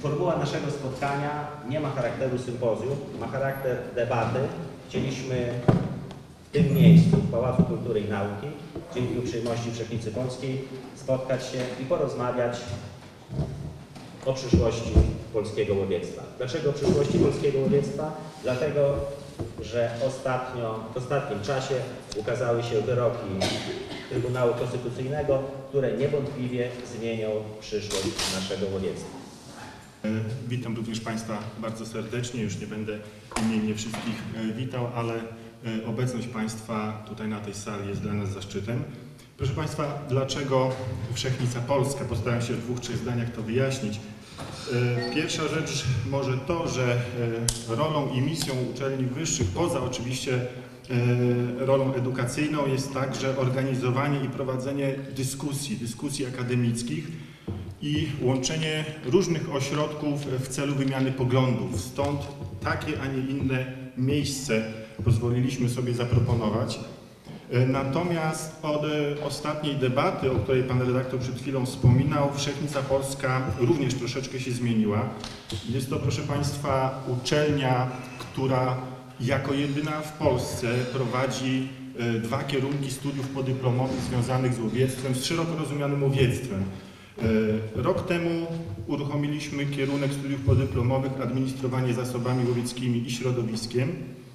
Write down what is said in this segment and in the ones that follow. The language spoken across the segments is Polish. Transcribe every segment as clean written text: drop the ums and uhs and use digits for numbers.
Formuła naszego spotkania nie ma charakteru sympozjum, ma charakter debaty. Chcieliśmy w tym miejscu, w Pałacu Kultury i Nauki, dzięki uprzejmości Wszechnicy Polskiej, spotkać się i porozmawiać o przyszłości polskiego łowiectwa. Dlaczego przyszłości polskiego łowiectwa? Dlatego, że w ostatnim czasie ukazały się wyroki Trybunału Konstytucyjnego, które niewątpliwie zmienią przyszłość naszego łowiectwa. Witam również Państwa bardzo serdecznie, już nie będę imiennie wszystkich witał, ale obecność Państwa tutaj na tej sali jest dla nas zaszczytem. Proszę Państwa, dlaczego Wszechnica Polska? Postaram się w 2-3 zdaniach to wyjaśnić. Pierwsza rzecz może to, że rolą i misją uczelni wyższych, poza oczywiście rolą edukacyjną, jest także organizowanie i prowadzenie dyskusji akademickich i łączenie różnych ośrodków w celu wymiany poglądów. Stąd takie, a nie inne miejsce pozwoliliśmy sobie zaproponować. Natomiast od ostatniej debaty, o której Pan redaktor przed chwilą wspominał, Wszechnica Polska również troszeczkę się zmieniła. Jest to, proszę Państwa, uczelnia, która jako jedyna w Polsce prowadzi 2 kierunki studiów podyplomowych związanych z łowiectwem, z szeroko rozumianym łowiectwem. Rok temu uruchomiliśmy kierunek studiów podyplomowych Administrowanie zasobami łowieckimi i środowiskiem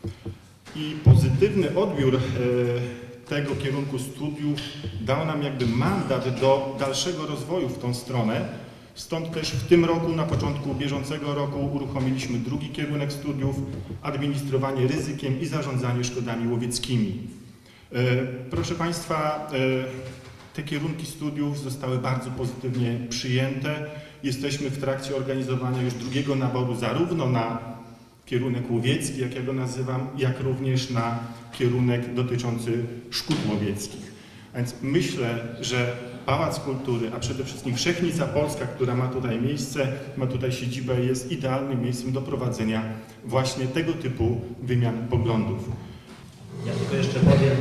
i pozytywny odbiór tego kierunku studiów dał nam jakby mandat do dalszego rozwoju w tą stronę. Stąd też w tym roku, na początku bieżącego roku, uruchomiliśmy 2. kierunek studiów Administrowanie ryzykiem i zarządzanie szkodami łowieckimi. Proszę Państwa, te kierunki studiów zostały bardzo pozytywnie przyjęte. Jesteśmy w trakcie organizowania już 2. naboru zarówno na kierunek łowiecki, jak ja go nazywam, jak również na kierunek dotyczący szkód łowieckich. A więc myślę, że Pałac Kultury, a przede wszystkim Wszechnica Polska, która ma tutaj miejsce, ma tutaj siedzibę, jest idealnym miejscem do prowadzenia właśnie tego typu wymian poglądów. Ja tylko jeszcze powiem,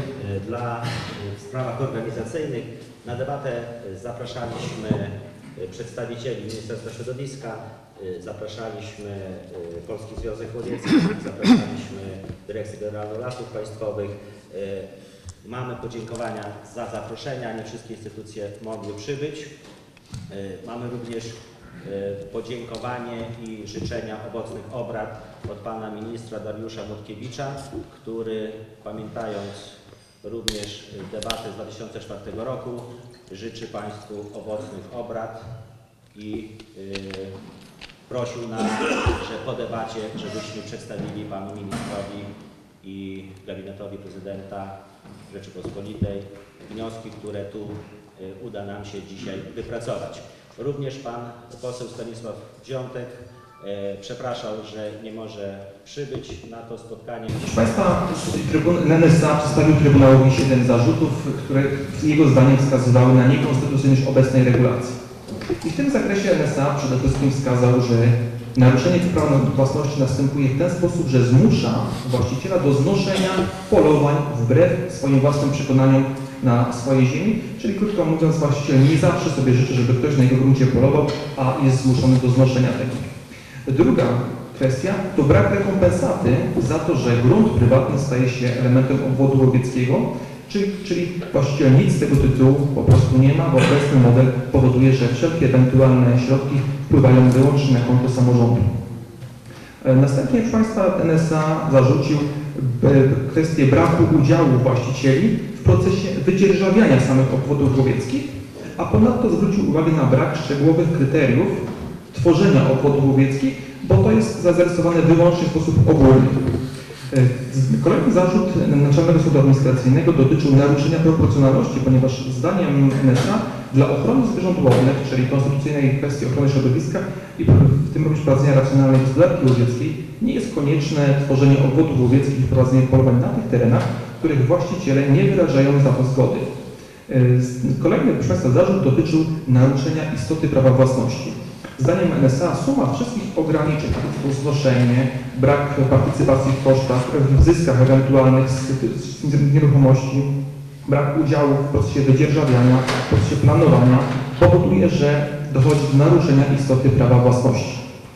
w sprawach organizacyjnych na debatę zapraszaliśmy przedstawicieli Ministerstwa Środowiska, zapraszaliśmy Polski Związek Łowiecki, zapraszaliśmy Dyrekcję Generalną Lasów Państwowych. Mamy podziękowania za zaproszenia, nie wszystkie instytucje mogły przybyć. Mamy również podziękowanie i życzenia owocnych obrad od pana ministra Dariusza Motkiewicza, który, pamiętając również debatę z 2004 roku, życzy Państwu owocnych obrad i prosił nas, że po debacie, żebyśmy przedstawili panu ministrowi i gabinetowi prezydenta Rzeczypospolitej wnioski, które tu uda nam się dzisiaj wypracować. Również pan poseł Stanisław Wziątek przepraszał, że nie może przybyć na to spotkanie. Proszę Państwa, NSA przedstawił Trybunałowi 7 zarzutów, które jego zdaniem wskazywały na niekonstytucyjność obecnej regulacji. I w tym zakresie NSA przede wszystkim wskazał, że naruszenie prawa własności następuje w ten sposób, że zmusza właściciela do znoszenia polowań wbrew swoim własnym przekonaniom na swojej ziemi, czyli krótko mówiąc, właściciel nie zawsze sobie życzy, żeby ktoś na jego gruncie polował, a jest zmuszony do znoszenia tego. Druga kwestia to brak rekompensaty za to, że grunt prywatny staje się elementem obwodu łowieckiego, czyli właściciel nic z tego tytułu po prostu nie ma, bo obecny model powoduje, że wszelkie ewentualne środki wpływają wyłącznie na konto samorządu. Następnie, proszę Państwa, NSA zarzucił kwestię braku udziału właścicieli w procesie wydzierżawiania samych obwodów łowieckich, a ponadto zwrócił uwagę na brak szczegółowych kryteriów tworzenia obwodów łowieckich, bo to jest zarysowane wyłącznie w sposób ogólny. Kolejny zarzut Naczelnego Sądu Administracyjnego dotyczył naruszenia proporcjonalności, ponieważ zdaniem NSA dla ochrony zwierząt łownych, czyli konstytucyjnej kwestii ochrony środowiska i w tym również prowadzenia racjonalnej gospodarki łowieckiej, nie jest konieczne tworzenie obwodów łowieckich i prowadzenie polowań na tych terenach, których właściciele nie wyrażają za to zgody. Kolejny, proszę Państwa, zarzut dotyczył naruszenia istoty prawa własności. Zdaniem NSA suma wszystkich ograniczeń, typu znoszenie, brak partycypacji w kosztach, w zyskach ewentualnych z nieruchomości, brak udziału w procesie wydzierżawiania, w procesie planowania powoduje, że dochodzi do naruszenia istoty prawa własności.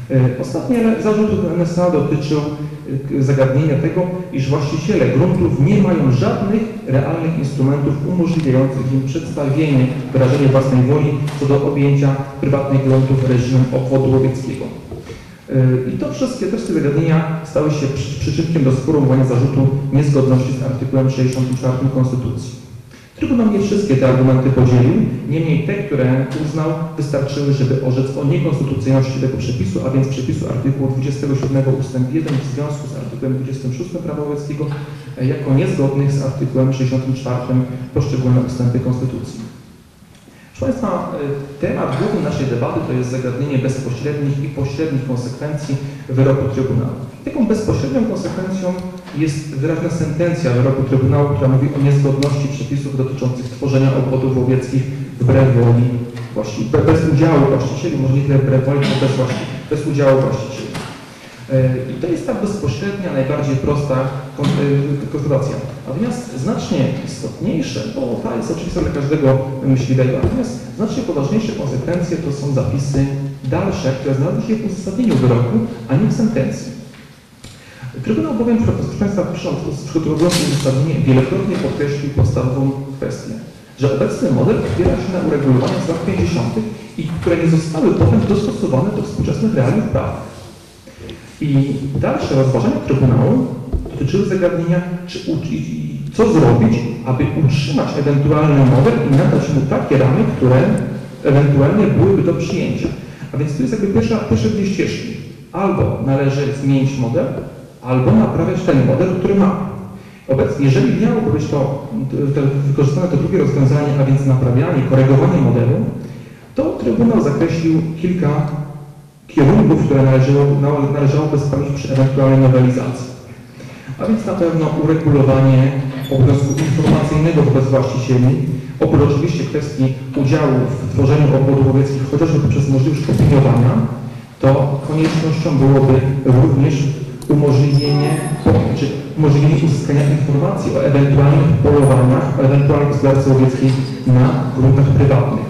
Ostatni zarzut NSA dotyczył zagadnienia tego, iż właściciele gruntów nie mają żadnych realnych instrumentów umożliwiających im przedstawienie, wyrażenie własnej woli co do objęcia prywatnych gruntów reżimem obwodu łowieckiego. I to wszystkie te zagadnienia stały się przyczynkiem do sformułowania zarzutu niezgodności z artykułem 64 Konstytucji. Trybunał nie wszystkie te argumenty podzielił, niemniej te, które uznał, wystarczyły, żeby orzec o niekonstytucyjności tego przepisu, a więc przepisu artykułu 27 ust. 1 w związku z artykułem 26 Prawa łowieckiego jako niezgodnych z artykułem 64 poszczególne ustępy Konstytucji. Proszę Państwa, temat główny naszej debaty to jest zagadnienie bezpośrednich i pośrednich konsekwencji wyroku Trybunału. Taką bezpośrednią konsekwencją jest wyraźna sentencja wyroku Trybunału, która mówi o niezgodności przepisów dotyczących tworzenia obwodów łowieckich wbrew woli właścicieli, bez udziału właścicieli, może nie tyle wbrew woli, ale bez udziału właścicieli. I to jest ta bezpośrednia, najbardziej prosta konstatacja. Natomiast znacznie istotniejsze, bo ta jest oczywista dla każdego myśliwego, natomiast znacznie poważniejsze konsekwencje to są zapisy dalsze, które znalazły się w uzasadnieniu wyroku, a nie w sentencji. Trybunał bowiem, proszę Państwa, pisząc przygotując uzasadnienie, wielokrotnie podkreślił podstawową kwestię, że obecny model opiera się na uregulowaniach z lat 50. i które nie zostały potem dostosowane do współczesnych realiów prawnych. I dalsze rozważania Trybunału dotyczyły zagadnienia, co zrobić, aby utrzymać ewentualny model i nadać mu takie ramy, które ewentualnie byłyby do przyjęcia. A więc tu jest jakby pierwsze dwie ścieżki. Albo należy zmienić model, albo naprawiać ten model, który mamy. Obecnie, jeżeli miałoby być wykorzystane to drugie rozwiązanie, a więc naprawianie, korygowanie modelu, to Trybunał zakreślił kilka kierunków, które należałoby spełnić przy ewentualnej nowelizacji. A więc na pewno uregulowanie obowiązku informacyjnego wobec właścicieli, oprócz oczywiście kwestii udziału w tworzeniu obwodów łowieckich, chociażby poprzez możliwość opiniowania, to koniecznością byłoby również umożliwienie uzyskania informacji o ewentualnych polowaniach, o ewentualnej gospodarce łowieckiej na gruntach prywatnych.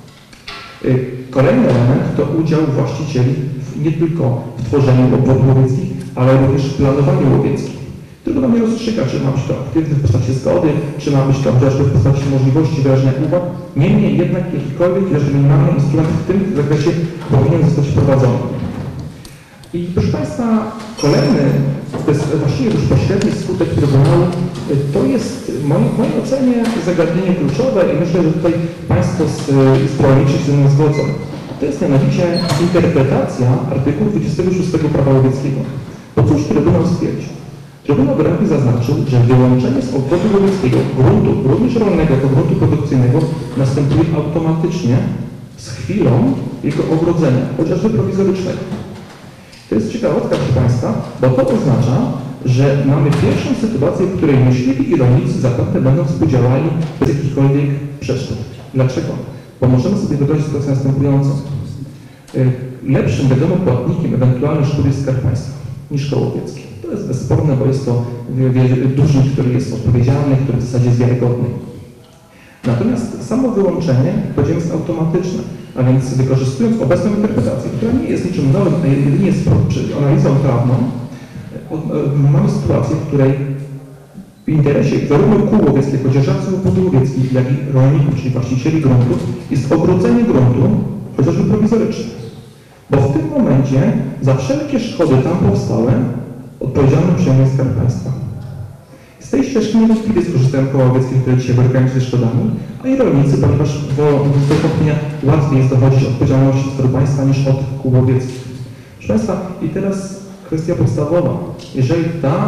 Kolejny element to udział właścicieli nie tylko w tworzeniu obwodów łowieckich, ale również w planowaniu łowieckim. Trybunał nie rozstrzyga, czy ma być to aktywny w postaci zgody, czy ma być to chociażby w postaci możliwości wyrażenia uwag. Niemniej jednak jakikolwiek minimalny instrument w tym zakresie powinien zostać wprowadzony. I proszę Państwa, kolejny, właściwie już pośredni skutek Trybunału, to jest w mojej ocenie zagadnienie kluczowe i myślę, że tutaj Państwo z rolniczych się ze mną zgodzą. To jest mianowicie interpretacja artykułu 26 Prawa łowieckiego. Bo cóż Trybunał stwierdził? Trybunał wyraźnie zaznaczył, że wyłączenie z obwodu łowieckiego gruntu, również rolnego jako gruntu produkcyjnego, następuje automatycznie z chwilą jego ogrodzenia, chociażby prowizorycznego. To jest ciekawostka, proszę Państwa, bo to oznacza, że mamy pierwszą sytuację, w której myśliwi i rolnicy zapewne będą współdziałali bez jakichkolwiek przeszkód. Dlaczego? Bo możemy sobie wyobrazić sytuację następującą. Lepszym, wiadomo, płatnikiem ewentualnych szkód jest Skarb Państwa niż koło łowieckie. To jest bezsporne, bo jest to dłużnik, który jest odpowiedzialny, który w zasadzie jest wiarygodny. Natomiast samo wyłączenie, powiedziałem, jest automatyczne. A więc wykorzystując obecną interpretację, która nie jest niczym nowym, a jedynie jest analizą prawną, mamy sytuację, w której w interesie zarówno kół łowieckiego, dzierżawców obwodów łowieckich, jak i rolników, czyli właścicieli gruntów, jest ogrodzenie gruntu, chociażby prowizoryczne. Bo w tym momencie za wszelkie szkody tam powstałe odpowiedzialny przejmie Skarb Państwa. Z tej ścieżki niewątpliwie skorzystają koła łowieckie, które dzisiaj borykają się ze szkodami, a i rolnicy, ponieważ z tej wątpienia łatwiej jest dochodzić odpowiedzialności Skarbu Państwa niż od kół łowieckich. Proszę Państwa, i teraz kwestia podstawowa. Jeżeli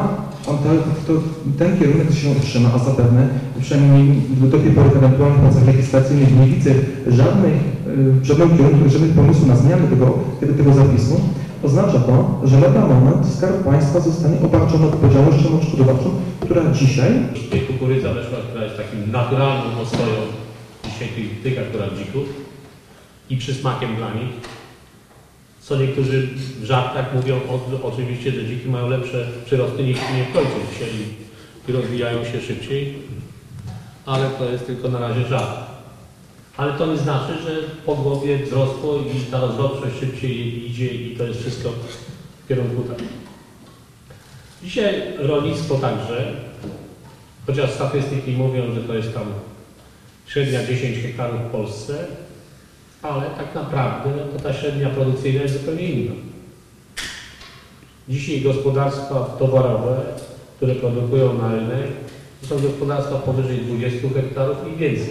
ten kierunek się utrzyma, a zapewne, przynajmniej do tej pory w ewentualnych pracach legislacyjnych nie widzę żadnego kierunku, żadnych pomysłów na zmianę tego zapisu, oznacza to, że lada moment Skarb Państwa zostanie obarczony odpowiedzialnością odszkodowawczą, która dzisiaj... Kukurydza weszła, która jest takim naturalnym ostoją dzisiaj tych akurat dzików i przysmakiem dla nich. Co niektórzy w żartach mówią oczywiście, że dziki mają lepsze przyrosty niż końców wsieli i rozwijają się szybciej, ale to jest tylko na razie żart. ale to nie znaczy, że po głowie wzrosło i ta rozrodczość szybciej idzie i to jest wszystko w kierunku tak. Dzisiaj rolnictwo także, chociaż statystyki mówią, że to jest tam średnia 10 hektarów w Polsce, ale tak naprawdę to ta średnia produkcyjna jest zupełnie inna. Dzisiaj gospodarstwa towarowe, które produkują na rynek, to są gospodarstwa powyżej 20 hektarów i więcej.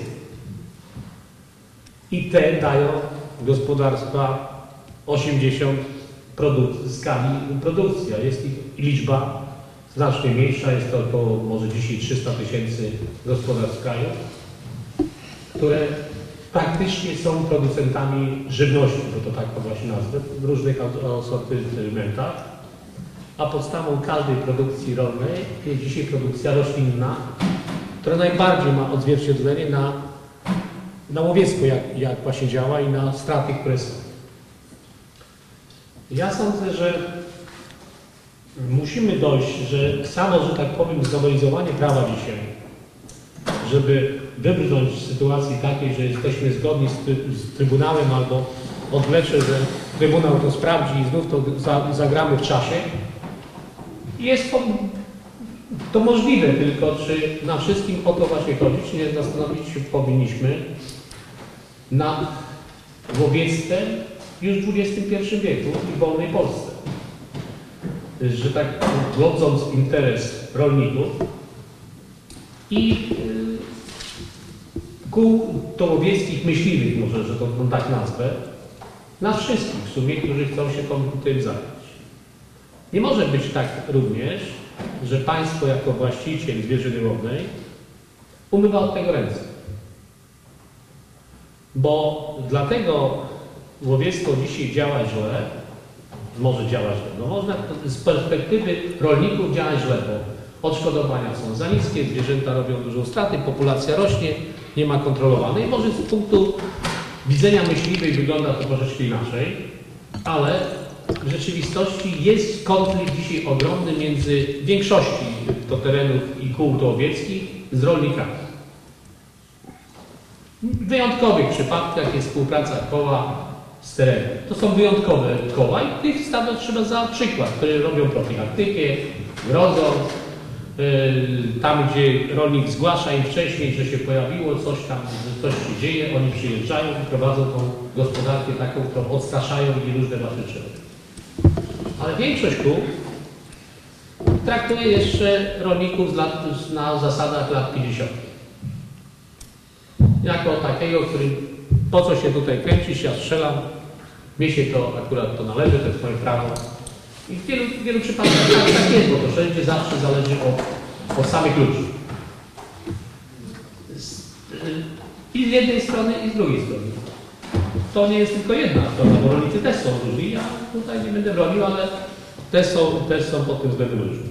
I te dają gospodarstwa 80 skali produkcji, a jest ich liczba znacznie mniejsza, jest to około może dzisiaj 300 000 gospodarstw w kraju, które praktycznie są producentami żywności, bo to tak to właśnie nazwę, w różnych asortymentach, a podstawą każdej produkcji rolnej jest dzisiaj produkcja roślinna, która najbardziej ma odzwierciedlenie na łowiectwo, jak właśnie działa i na straty, które są. Ja sądzę, że musimy dojść, że samo, że tak powiem, znowelizowanie prawa dzisiaj, żeby wybrnąć z sytuacji takiej, że jesteśmy zgodni z Trybunałem albo odwlecze, że Trybunał to sprawdzi i znów to zagramy w czasie, jest to możliwe, tylko czy na wszystkim o to właśnie chodzi, czy nie zastanowić się powinniśmy nad łowiectwem już w XXI wieku i w wolnej Polsce. Że tak godząc interes rolników i kół to łowieckich myśliwych, może, że to tak nazwę, nas wszystkich w sumie, którzy chcą się tym zająć. Nie może być tak również, że państwo jako właściciel zwierzyny łownej umywa od tego ręce. Bo dlatego łowiectwo dzisiaj działa źle, może działać źle. No można z perspektywy rolników działać źle, bo odszkodowania są za niskie, zwierzęta robią dużą stratę, populacja rośnie, nie ma kontrolowanej. Może z punktu widzenia myśliwej wygląda to troszeczkę inaczej, ale w rzeczywistości jest konflikt dzisiaj ogromny między większości to terenów i kół to łowieckich z rolnikami. W wyjątkowych przypadkach jest współpraca koła z terenem. To są wyjątkowe koła i tych stawek trzeba za przykład, które robią profilaktykę, grodzą, tam gdzie rolnik zgłasza im wcześniej, że się pojawiło coś tam, że coś się dzieje, oni przyjeżdżają i prowadzą tą gospodarkę taką, którą odstraszają i różne ważne rzeczy. Ale większość kół traktuje jeszcze rolników na zasadach lat 50. Jako takiego, który po co się tutaj kręcisz, ja strzelam, mnie się to akurat to należy, to jest moje prawo. I w wielu przypadkach tak jest, bo to wszędzie zawsze zależy od samych ludzi. I z jednej strony, i z drugiej strony. To nie jest tylko jedna strona, bo rolnicy też są różni. Ja tutaj nie będę bronił, ale też są pod tym względem różni.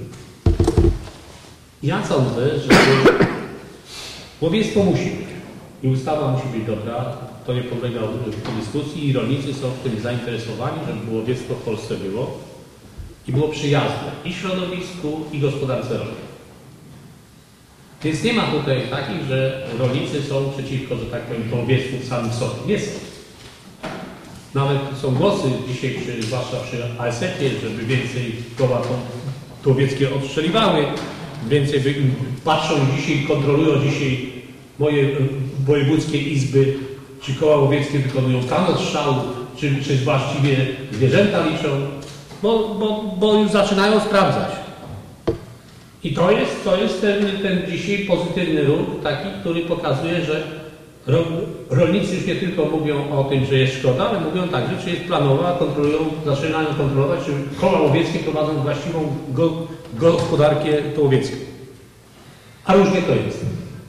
Ja sądzę, że łowiectwo musi być. I ustawa musi być dobra, to nie podlega dyskusji i rolnicy są w tym zainteresowani, żeby łowiectwo w Polsce było i było przyjazne i środowisku, i gospodarce rolnej. Więc nie ma tutaj takich, że rolnicy są przeciwko, że tak powiem, to łowiectwu w samym sobie. Nie są. Nawet są głosy dzisiaj, zwłaszcza przy ASF-ie, żeby więcej koła to łowieckie odstrzeliwały, więcej patrzą dzisiaj, kontrolują dzisiaj moje wojewódzkie izby, czy koła łowieckie wykonują stan odstrzału, czy właściwie zwierzęta liczą, bo już zaczynają sprawdzać. I to jest ten dzisiaj pozytywny ruch, taki, który pokazuje, że rolnicy już nie tylko mówią o tym, że jest szkoda, ale mówią także, czy jest planowa, zaczynają kontrolować, czy koła łowieckie prowadzą właściwą gospodarkę łowiecką. A różnie to jest.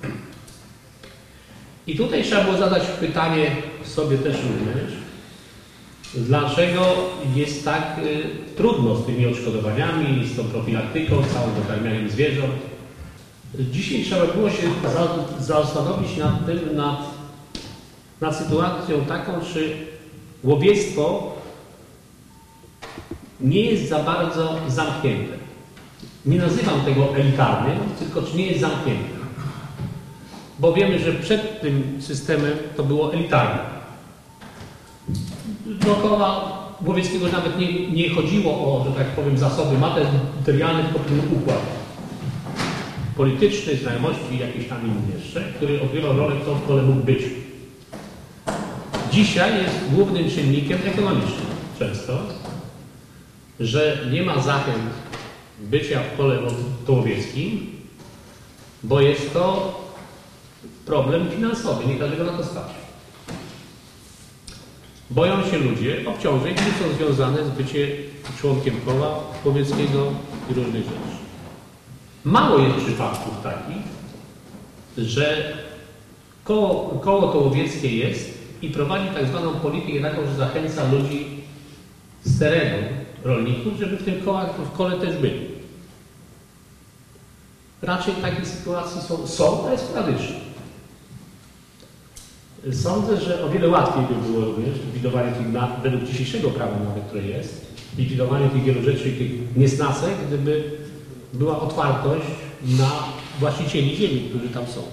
I tutaj trzeba było zadać pytanie sobie też również, dlaczego jest tak trudno z tymi odszkodowaniami, z tą profilaktyką, całym dokarmianiem zwierząt. Dzisiaj trzeba było się zastanowić nad tym, nad sytuacją taką, czy łowiectwo nie jest za bardzo zamknięte. Nie nazywam tego elitarnym, tylko czy nie jest zamknięte. bo wiemy, że przed tym systemem to było elitarne. Dookoła Łowieckiego nawet nie chodziło o, że tak powiem, zasoby materialne, tylko pewien układ polityczny, znajomości i jakieś tam inne jeszcze, który odgrywał rolę, kto w kole mógł być. Dzisiaj jest głównym czynnikiem ekonomicznym często, że nie ma zachęt bycia w kole łowieckim, bo jest to problem finansowy, nie każdego na to stać. Boją się ludzie obciążeń, które są związane z byciem członkiem koła łowieckiego i różnych rzeczy. Mało jest przypadków takich, że koło to łowieckie jest i prowadzi tak zwaną politykę taką, że zachęca ludzi z terenu, rolników, żeby w tym kole też byli. Raczej takie sytuacje są, ale sporadyczne. Sądzę, że o wiele łatwiej by było również likwidowanie tych, według dzisiejszego prawa nawet, które jest, likwidowanie tych wielu rzeczy i tych niesnasek, gdyby była otwartość na właścicieli ziemi, którzy tam są.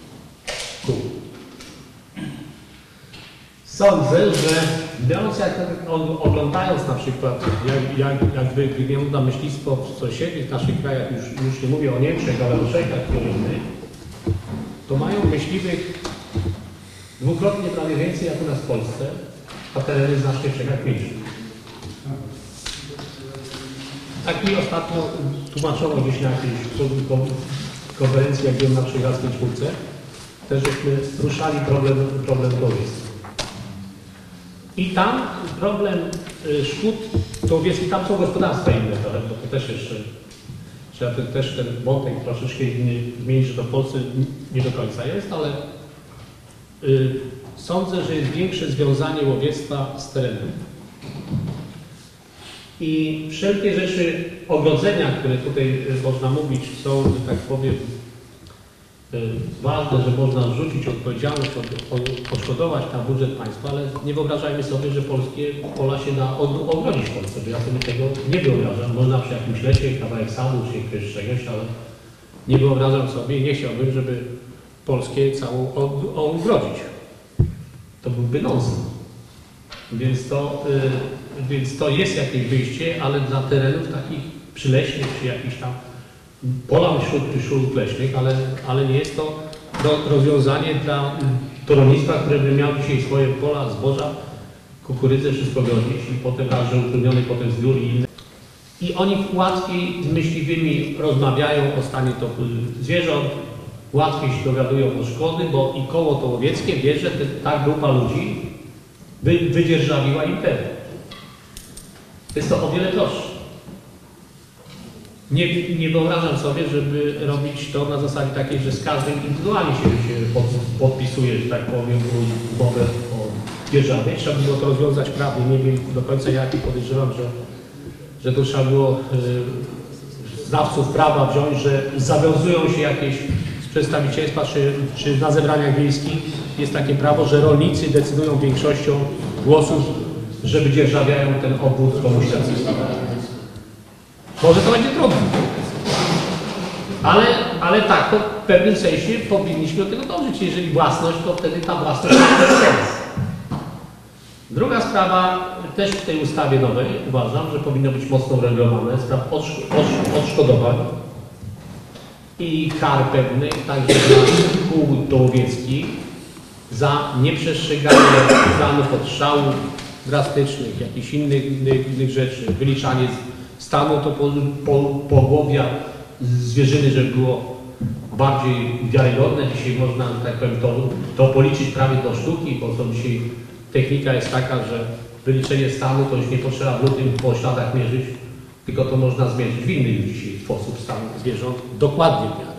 Sądzę, że biorąc, oglądając na przykład, jak wygląda myślistwo w sąsiednich naszych krajach, już nie mówię o Niemczech, ale o Czechach i innych, to mają myśliwych dwukrotnie prawie więcej jak u nas w Polsce, a tereny znacznie w Czechach mniejsze. Tak mi ostatnio tłumaczono gdzieś na jakiejś konferencji, jak byłem na Przegradzkiej Czwórce, też żeśmy ruszali problem łowiecki. I tam problem szkód łowiecki, tam są gospodarstwa inne, bo to też jeszcze trzeba też ten wątek troszeczkę zmienić, że to w Polsce nie do końca jest, ale sądzę, że jest większe związanie łowiectwa z terenem. I wszelkie rzeczy, ogrodzenia, które tutaj można mówić, są, że tak powiem, ważne, że można zrzucić odpowiedzialność, odszkodować na budżet państwa, ale nie wyobrażajmy sobie, że polskie pola się da ogrodzić w Polsce, bo ja sobie tego nie wyobrażam. Można przy jakimś lesie, kawałek sadu czy jakiegoś czegoś, ale nie wyobrażam sobie i nie chciałbym, żeby polskie całą ogrodzić. To byłby nonsens. Więc to jest jakieś wyjście, ale dla terenów takich przyleśnych, czy jakichś tam pola wśród leśnych, ale nie jest to rozwiązanie dla rolnictwa, które by miało dzisiaj swoje pola, zboża, kukurydzę, wszystko grodzić i potem także utrudniony potem zbiór i inne. I oni łatwiej z myśliwymi rozmawiają o stanie toku zwierząt, łatwiej się dowiadują o szkody, bo i koło to łowieckie wie, że ta grupa ludzi wydzierżawiła im teren. Jest to o wiele prostsze. Nie wyobrażam sobie, żeby robić to na zasadzie takiej, że z każdym indywidualnie się podpisuje, że tak powiem, umowę o dzierżawie. Trzeba było to rozwiązać prawnie. Nie wiem do końca jak i podejrzewam, że to trzeba było znawców prawa wziąć, że zawiązują się jakieś z przedstawicielstwa czy na zebraniach wiejskich jest takie prawo, że rolnicy decydują większością głosów, że wydzierżawiają ten obwód komuś tacy. Może to będzie trudne. Ale tak, to w pewnym sensie powinniśmy do tego dążyć. Jeżeli własność, to wtedy ta własność ma sens. Druga sprawa, też w tej ustawie nowej uważam, że powinno być mocno uregulowane spraw odszkodowań i kar pewnych, także dla kół łowieckich za nieprzestrzeganie planów odstrzałów drastycznych, jakichś innych rzeczy, wyliczanie stanu pogłowia zwierzyny, żeby było bardziej wiarygodne. Dzisiaj można, tak powiem, to policzyć prawie do sztuki, bo to dzisiaj technika jest taka, że wyliczenie stanu to już nie potrzeba w lutym po śladach mierzyć, tylko to można zmierzyć w inny już dzisiaj sposób stanu zwierząt, dokładnie w miarę.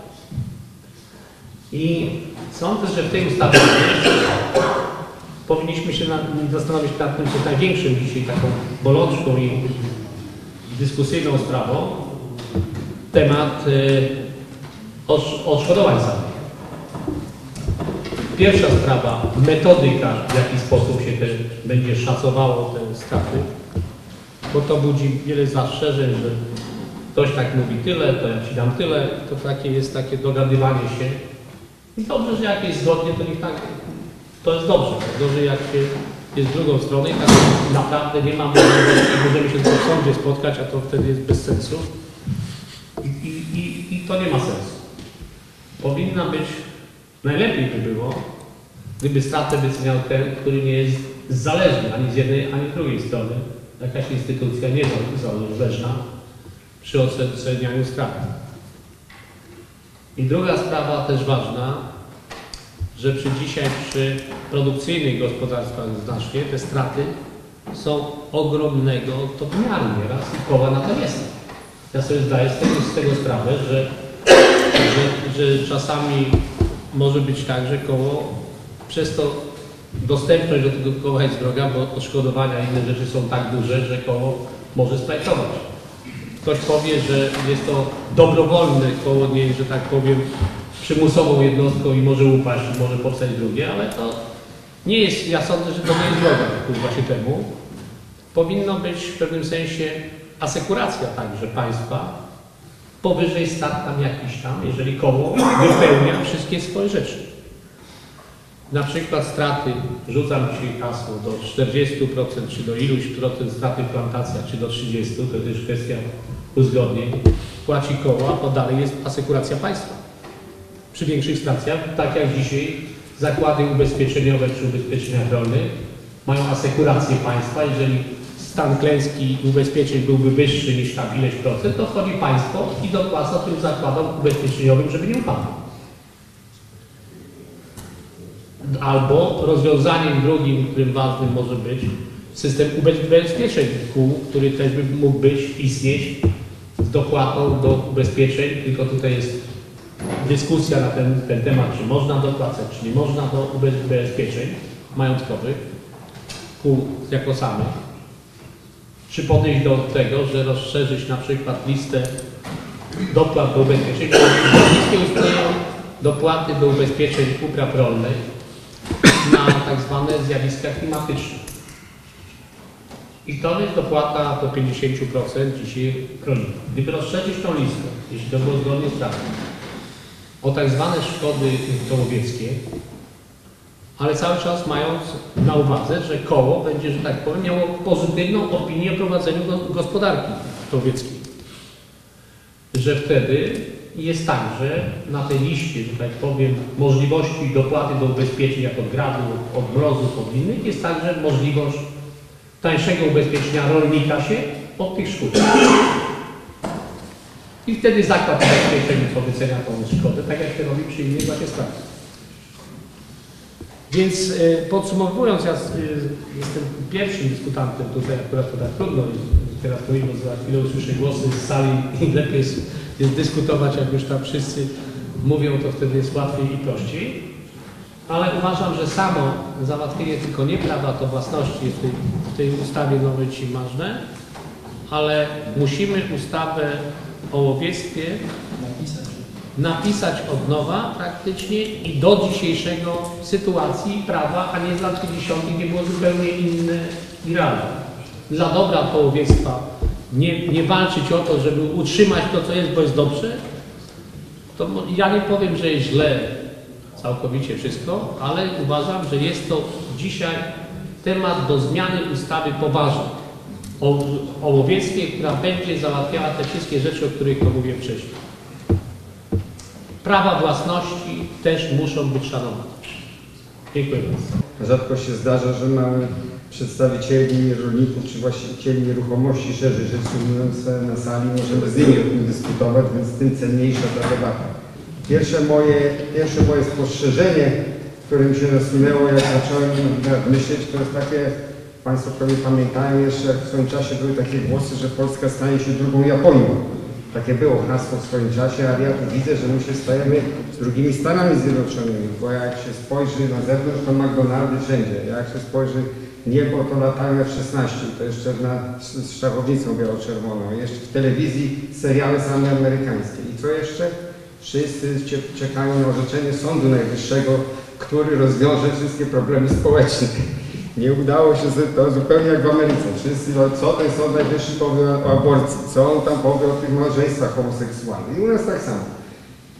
I sądzę, że w tej ustawie powinniśmy się zastanowić nad tym, co jest największym dzisiaj taką bolączką i dyskusyjną sprawą, temat odszkodowań samych. Pierwsza sprawa, metodyka, w jaki sposób się będzie szacowało te straty, bo to budzi wiele zastrzeżeń, że ktoś tak mówi tyle, to ja ci dam tyle, to takie jest takie dogadywanie się I dobrze, że jak jest zgodnie, to niech tak, to jest dobrze. Gorzej jak się jest w drugą stronę i tak naprawdę nie ma możliwości, możemy się tylko w sądzie spotkać, a to wtedy jest bez sensu. I to nie ma sensu. Powinna być, najlepiej by było, gdyby stratę wyceniał ten, który nie jest zależny ani z jednej, ani z drugiej strony. Jakaś instytucja niezależna przy ocenianiu straty. I druga sprawa też ważna, że przy produkcyjnych gospodarstwach znacznie te straty są ogromnego topniaru nieraz i koła na to jest. Ja sobie zdaję z tego sprawę, że czasami może być tak, że koło przez to dostępność do tego koła jest droga, bo odszkodowania i inne rzeczy są tak duże, że koło może strajkować. Ktoś powie, że jest to dobrowolne koło, nie, że tak powiem, przymusową jednostką i może upaść, i może powstać drugie, ale to nie jest, ja sądzę, że to nie jest droga właśnie temu. Powinno być w pewnym sensie asekuracja także państwa powyżej strat tam jakiś tam, jeżeli koło wypełnia wszystkie swoje rzeczy. Na przykład straty, rzucam Ci hasło, do 40% czy do iluś procent straty w plantacjach, czy do 30%, to jest już kwestia uzgodnień, płaci koło, a dalej jest asekuracja państwa. Przy większych stacjach, tak jak dzisiaj zakłady ubezpieczeniowe przy ubezpieczeniach rolnych mają asekurację państwa. Jeżeli stan klęski ubezpieczeń byłby wyższy niż tam ileś procent, to wchodzi państwo i dopłaca tym zakładom ubezpieczeniowym, żeby nie upadły. Albo rozwiązaniem drugim, którym ważnym może być system ubezpieczeń kół, który też by mógł istnieć z dopłatą do ubezpieczeń, tylko tutaj jest dyskusja na ten temat, czy można dopłacać, czy nie można do ubezpieczeń majątkowych kół jako samych. Czy podejść do tego, że rozszerzyć na przykład listę dopłat do ubezpieczeń, wszystkie istnieją dopłaty do ubezpieczeń upraw rolnych na tak zwane zjawiska klimatyczne. I to jest dopłata do 50% dzisiaj rolników. Gdyby rozszerzyć tą listę, jeśli to było zgodnie z prawem, o tak zwane szkody łowieckie, ale cały czas mając na uwadze, że koło będzie, że tak powiem, miało pozytywną opinię o prowadzeniu gospodarki łowieckiej. Że wtedy jest tak, że na tej liście, że tak powiem, możliwości dopłaty do ubezpieczeń jak od gradu, od mrozów, od innych, jest także możliwość tańszego ubezpieczenia rolnika się od tych szkód. I wtedy zakład ubezpieczenia wycenia tą szkodę, tak jak to robi przy innych właśnie sprawach. Więc podsumowując, ja jestem pierwszym dyskutantem tutaj, akurat to tak trudno teraz mówić, bo za chwilę usłyszę głosy z sali i lepiej jest dyskutować, jak już tam wszyscy mówią, to wtedy jest łatwiej i prościej. Ale uważam, że samo załatwienie tylko nie prawa do własności jest w tej ustawie nowej ci ważne, ale musimy ustawę o łowiectwie napisać od nowa praktycznie i do dzisiejszego sytuacji prawa, a nie z lat 50., gdzie było zupełnie inne i realne. Dla dobra połowiectwa nie walczyć o to, żeby utrzymać to, co jest, bo jest dobrze, to ja nie powiem, że jest źle całkowicie wszystko, ale uważam, że jest to dzisiaj temat do zmiany ustawy poważnej o łowiectwie, która będzie załatwiała te wszystkie rzeczy, o których to mówię wcześniej. Prawa własności też muszą być szanowane. Dziękuję bardzo. Rzadko się zdarza, że mamy przedstawicieli rolników czy właścicieli nieruchomości, szerzej rzecz ujmując, na sali. Możemy z nimi o tym dyskutować, więc tym cenniejsza ta debata. Pierwsze moje spostrzeżenie, które mi się nasunęło, jak zacząłem myśleć, to jest takie, Państwo pewnie pamiętają jeszcze, jak w swoim czasie były takie głosy, że Polska stanie się drugą Japonią. Takie było hasło w swoim czasie, ale ja tu widzę, że my się stajemy drugimi Stanami Zjednoczonymi, bo jak się spojrzy na zewnątrz, to McDonaldy wszędzie. Jak się spojrzy niebo, to latają F-16, to jeszcze z szachownicą biało-czerwoną. Jeszcze w telewizji seriale same amerykańskie. I co jeszcze? Wszyscy czekają na orzeczenie Sądu Najwyższego, który rozwiąże wszystkie problemy społeczne. Nie udało się to zupełnie jak w Ameryce. Wszyscy, co ten Sąd Najwyższy powie o aborcji, co on tam powie o tych małżeństwach homoseksualnych. I u nas tak samo.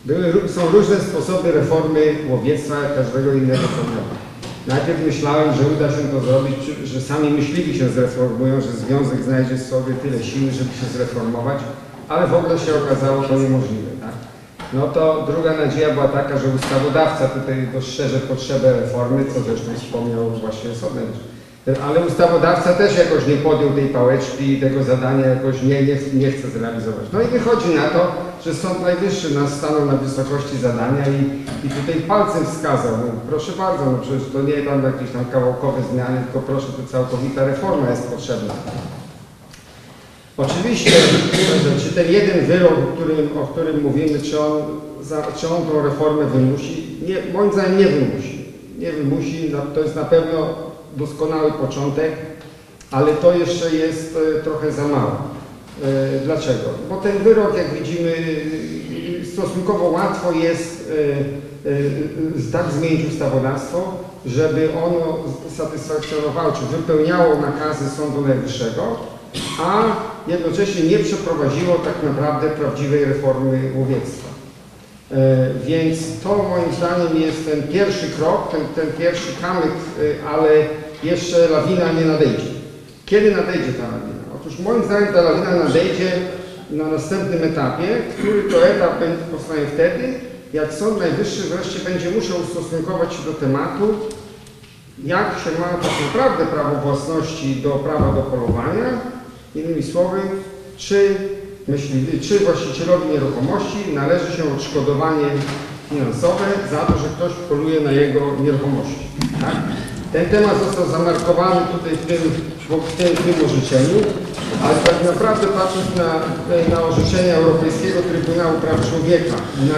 Są różne sposoby reformy łowiectwa, każdego innego podmiotu. Najpierw myślałem, że uda się to zrobić, że sami myśliwi się zreformują, że związek znajdzie w sobie tyle siły, żeby się zreformować, ale w ogóle się okazało to niemożliwe. Tak? No to druga nadzieja była taka, że ustawodawca tutaj dostrzeże potrzebę reformy, co zresztą wspomniał właśnie Sołtys. Ale ustawodawca też jakoś nie podjął tej pałeczki i tego zadania jakoś nie chce zrealizować. No i wychodzi na to, że Sąd Najwyższy nas stanął na wysokości zadania i tutaj palcem wskazał. No, proszę bardzo, no przecież to nie tam jakieś tam kawałkowe zmiany, tylko proszę, to całkowita reforma jest potrzebna. Oczywiście, czy ten jeden wyrok, o którym mówimy, czy on tą reformę wymusi? Nie, moim zdaniem nie wymusi. Nie wymusi, to jest na pewno doskonały początek, ale to jeszcze jest trochę za mało. Dlaczego? Bo ten wyrok, jak widzimy, stosunkowo łatwo jest tak zmienić ustawodawstwo, żeby ono satysfakcjonowało, czy wypełniało nakazy Sądu Najwyższego, a jednocześnie nie przeprowadziło tak naprawdę prawdziwej reformy łowiectwa. Więc to moim zdaniem jest ten pierwszy krok, ten pierwszy kamyk, ale jeszcze lawina nie nadejdzie. Kiedy nadejdzie ta lawina? Otóż moim zdaniem ta lawina nadejdzie na następnym etapie, który to etap powstanie wtedy, jak Sąd Najwyższy wreszcie będzie musiał ustosunkować się do tematu, jak się ma tak naprawdę prawo własności do prawa do polowania, innymi słowy, czy właścicielowi nieruchomości należy się odszkodowanie finansowe za to, że ktoś poluje na jego nieruchomości. Tak? Ten temat został zamarkowany tutaj w tym orzeczeniu, ale tak naprawdę patrząc na orzeczenia Europejskiego Trybunału Praw Człowieka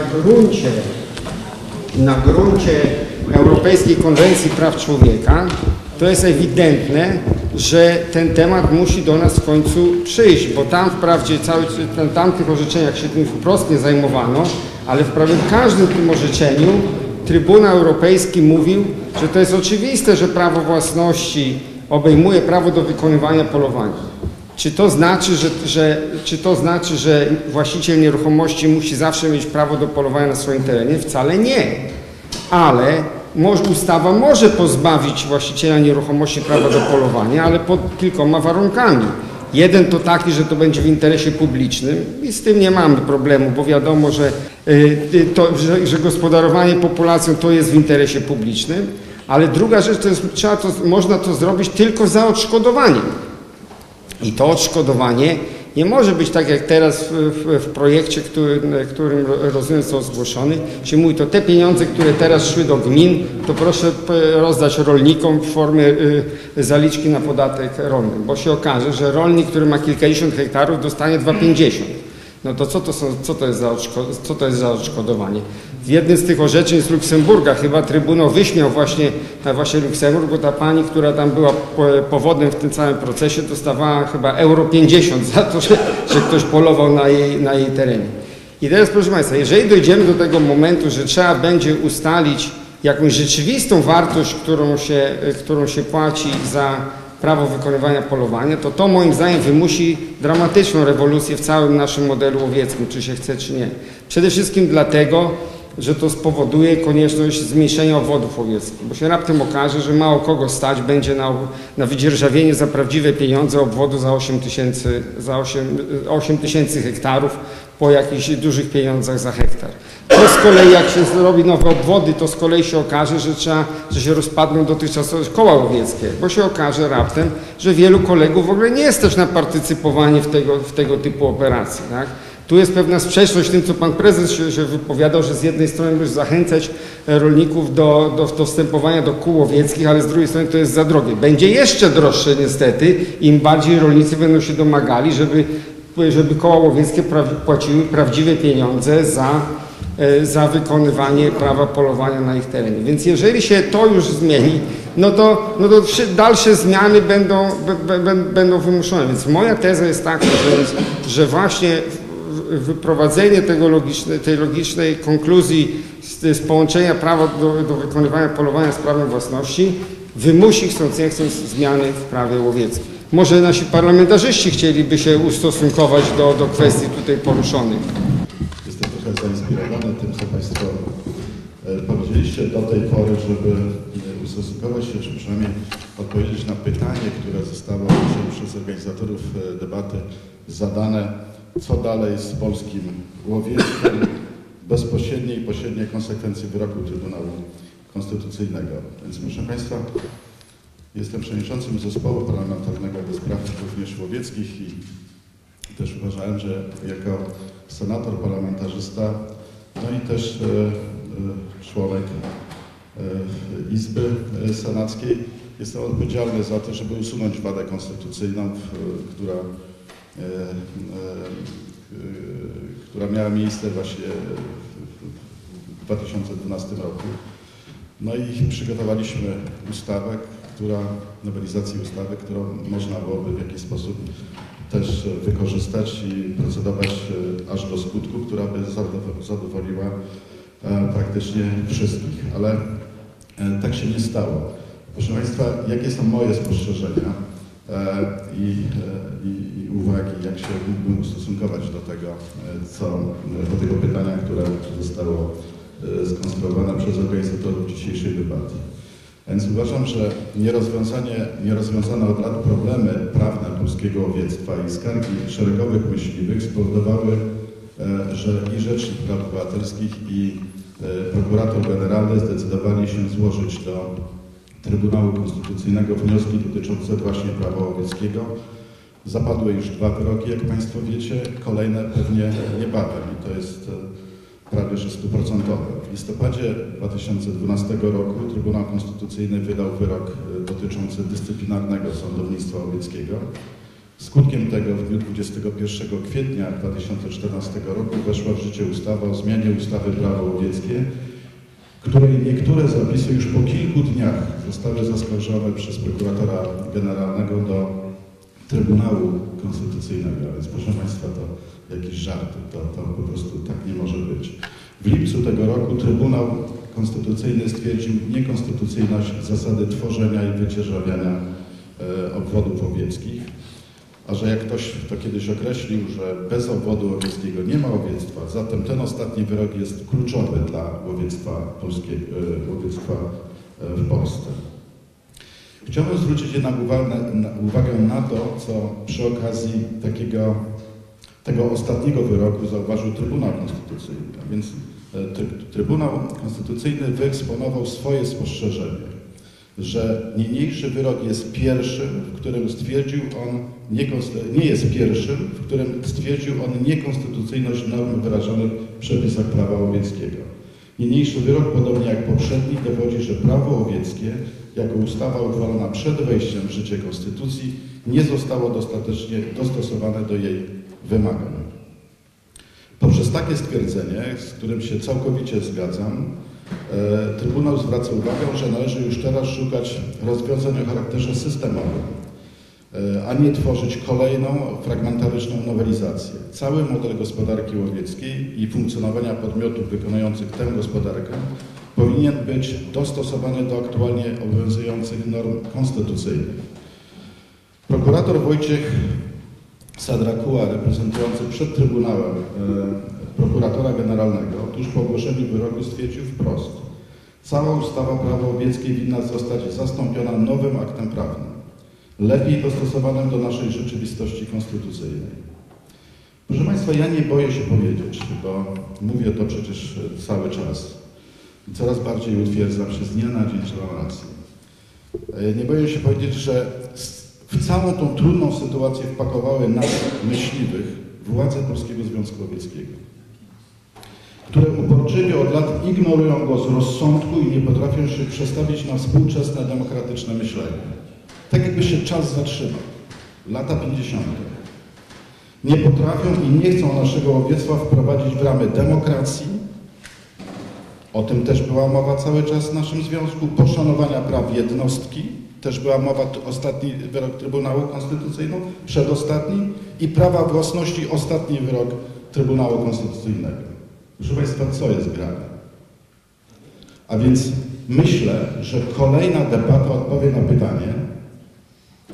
na gruncie Europejskiej Konwencji Praw Człowieka, to jest ewidentne, że ten temat musi do nas w końcu przyjść, bo tam wprawdzie tamtych orzeczeniach się tym wprost nie zajmowano, ale w prawie każdym tym orzeczeniu Trybunał Europejski mówił, że to jest oczywiste, że prawo własności obejmuje prawo do wykonywania polowania. Czy to znaczy, że właściciel nieruchomości musi zawsze mieć prawo do polowania na swoim terenie? Wcale nie. Ale ustawa może pozbawić właściciela nieruchomości prawa do polowania, ale pod kilkoma warunkami. Jeden to taki, że to będzie w interesie publicznym i z tym nie mamy problemu, bo wiadomo, że gospodarowanie populacją to jest w interesie publicznym, ale druga rzecz to jest, można to zrobić tylko za odszkodowaniem. I to odszkodowanie nie może być tak jak teraz w projekcie, którym rozumiem są zgłoszony, się mówi, to te pieniądze, które teraz szły do gmin, to proszę rozdać rolnikom w formie zaliczki na podatek rolny, bo się okaże, że rolnik, który ma kilkadziesiąt hektarów, dostanie 2,50. No to co to jest za odszkodowanie? W jednym z tych orzeczeń z Luksemburga chyba Trybunał wyśmiał właśnie Luksemburg, bo ta pani, która tam była powodem w tym całym procesie, dostawała chyba €50 za to, że ktoś polował na jej terenie. I teraz, proszę Państwa, jeżeli dojdziemy do tego momentu, że trzeba będzie ustalić jakąś rzeczywistą wartość, którą się płaci za prawo wykonywania polowania, to moim zdaniem wymusi dramatyczną rewolucję w całym naszym modelu łowieckim, czy się chce, czy nie. Przede wszystkim dlatego, że to spowoduje konieczność zmniejszenia obwodów łowieckich, bo się raptem okaże, że mało kogo stać będzie na wydzierżawienie za prawdziwe pieniądze obwodu za 8 tysięcy hektarów po jakichś dużych pieniądzach za hektar. To z kolei jak się zrobi nowe obwody, to z kolei się okaże, że się rozpadną dotychczasowe koła łowieckie, bo się okaże raptem, że wielu kolegów w ogóle nie jest też na partycypowanie w tego typu operacji. Tak? Tu jest pewna sprzeczność z tym, co pan prezes się wypowiadał, że z jednej strony możesz zachęcać rolników do wstępowania do kół łowieckich, ale z drugiej strony to jest za drogie. Będzie jeszcze droższe niestety, im bardziej rolnicy będą się domagali, żeby koła łowieckie płaciły prawdziwe pieniądze za wykonywanie prawa polowania na ich terenie. Więc jeżeli się to już zmieni, no to dalsze zmiany będą wymuszone. Więc moja teza jest taka, że właśnie wyprowadzenie tej logicznej konkluzji z połączenia prawa do wykonywania polowania z prawem własności wymusi, chcąc nie chcąc, zmiany w prawie łowieckim. Może nasi parlamentarzyści chcieliby się ustosunkować do kwestii tutaj poruszonych. Jestem trochę zainspirowany tym, co Państwo powiedzieliście do tej pory, żeby ustosunkować się, czy przynajmniej odpowiedzieć na pytanie, które zostało przez organizatorów debaty zadane, co dalej z polskim łowiectwem, bezpośrednie i pośrednie konsekwencje wyroku Trybunału Konstytucyjnego. Więc proszę Państwa, jestem przewodniczącym zespołu parlamentarnego do spraw również łowieckich i też uważałem, że jako senator, parlamentarzysta, no i też członek Izby Senackiej jestem odpowiedzialny za to, żeby usunąć wadę konstytucyjną, która miała miejsce właśnie w 2012 roku. No i przygotowaliśmy ustawę, nowelizację ustawy, którą można byłoby w jakiś sposób też wykorzystać i procedować aż do skutku, która by zadowoliła praktycznie wszystkich, ale tak się nie stało. Proszę Państwa, jakie są moje spostrzeżenia i uwagi, jak się mógłbym ustosunkować do tego pytania, które zostało skonstruowane przez organizatorów dzisiejszej debaty. Więc uważam, że nierozwiązane od lat problemy prawne polskiego łowiectwa i skargi szeregowych myśliwych spowodowały, że i Rzecznik Praw Obywatelskich, i prokurator generalny zdecydowali się złożyć do Trybunału Konstytucyjnego wnioski dotyczące właśnie prawa łowieckiego. Zapadły już 2 wyroki, jak Państwo wiecie, kolejne pewnie niebawem i to jest prawie że 100%. W listopadzie 2012 roku Trybunał Konstytucyjny wydał wyrok dotyczący dyscyplinarnego sądownictwa łowieckiego. Skutkiem tego w dniu 21 kwietnia 2014 roku weszła w życie ustawa o zmianie ustawy Prawo łowieckie, której niektóre zapisy już po kilku dniach zostały zaskarżone przez prokuratora generalnego do Trybunału Konstytucyjnego. Więc proszę Państwa, to jakieś żarty, to po prostu tak nie może być. W lipcu tego roku Trybunał Konstytucyjny stwierdził niekonstytucyjność zasady tworzenia i wydzierżawiania obwodów łowieckich, a że jak ktoś to kiedyś określił, że bez obwodu łowieckiego nie ma łowiectwa, zatem ten ostatni wyrok jest kluczowy dla łowiectwa polskiego, łowiectwa w Polsce. Chciałbym zwrócić jednak uwagę na to, co przy okazji tego ostatniego wyroku zauważył Trybunał Konstytucyjny. A więc Trybunał Konstytucyjny wyeksponował swoje spostrzeżenie, że niniejszy wyrok jest pierwszym, w którym stwierdził on niekonstytucyjność norm wyrażonych w przepisach prawa łowieckiego. Niniejszy wyrok, podobnie jak poprzedni, dowodzi, że prawo łowieckie, jako ustawa uchwalona przed wejściem w życie Konstytucji, nie zostało dostatecznie dostosowane do jej wymagań. Poprzez takie stwierdzenie, z którym się całkowicie zgadzam, Trybunał zwraca uwagę, że należy już teraz szukać rozwiązań o charakterze systemowym, a nie tworzyć kolejną fragmentaryczną nowelizację. Cały model gospodarki łowieckiej i funkcjonowania podmiotów wykonujących tę gospodarkę powinien być dostosowany do aktualnie obowiązujących norm konstytucyjnych. Prokurator Wojciech Sadrakuła, reprezentujący przed Trybunałem prokuratora generalnego, tuż po ogłoszeniu wyroku stwierdził wprost: cała ustawa prawo łowieckie winna zostać zastąpiona nowym aktem prawnym, lepiej dostosowanym do naszej rzeczywistości konstytucyjnej. Proszę Państwa, ja nie boję się powiedzieć, bo mówię to przecież cały czas i coraz bardziej utwierdzam się z dnia na dzień, że mam rację. Nie boję się powiedzieć, że w całą tą trudną sytuację wpakowały nas, myśliwych, władze Polskiego Związku Łowieckiego, które uporczywie od lat ignorują głos rozsądku i nie potrafią się przestawić na współczesne, demokratyczne myślenie. Tak jakby się czas zatrzymał. Lata 50. Nie potrafią i nie chcą naszego łowiectwa wprowadzić w ramy demokracji, o tym też była mowa cały czas w naszym związku, poszanowania praw jednostki, też była mowa, ostatni wyrok Trybunału Konstytucyjnego, przedostatni, i prawa własności, ostatni wyrok Trybunału Konstytucyjnego. Proszę Państwa, co jest grane? A więc myślę, że kolejna debata odpowie na pytanie,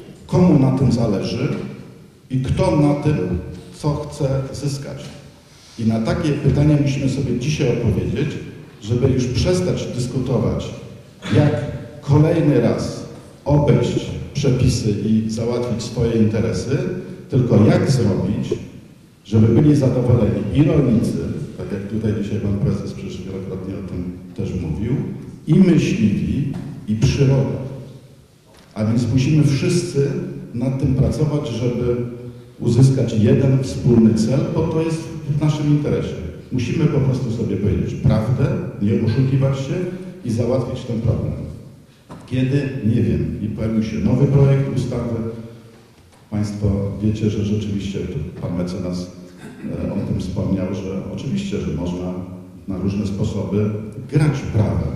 komu na tym zależy i kto na tym co chce zyskać. I na takie pytania musimy sobie dzisiaj odpowiedzieć, żeby już przestać dyskutować, jak kolejny raz obejść przepisy i załatwić swoje interesy, tylko jak zrobić, żeby byli zadowoleni i rolnicy, tak jak tutaj dzisiaj pan prezes przecież wielokrotnie o tym też mówił, i myśliwi, i przyroda. A więc musimy wszyscy nad tym pracować, żeby uzyskać jeden wspólny cel, bo to jest w naszym interesie. Musimy po prostu sobie powiedzieć prawdę, nie oszukiwać się i załatwić ten problem. Kiedy? Nie wiem. I pojawił się nowy projekt ustawy. Państwo wiecie, że rzeczywiście, pan mecenas o tym wspomniał, że oczywiście, że można na różne sposoby grać prawem.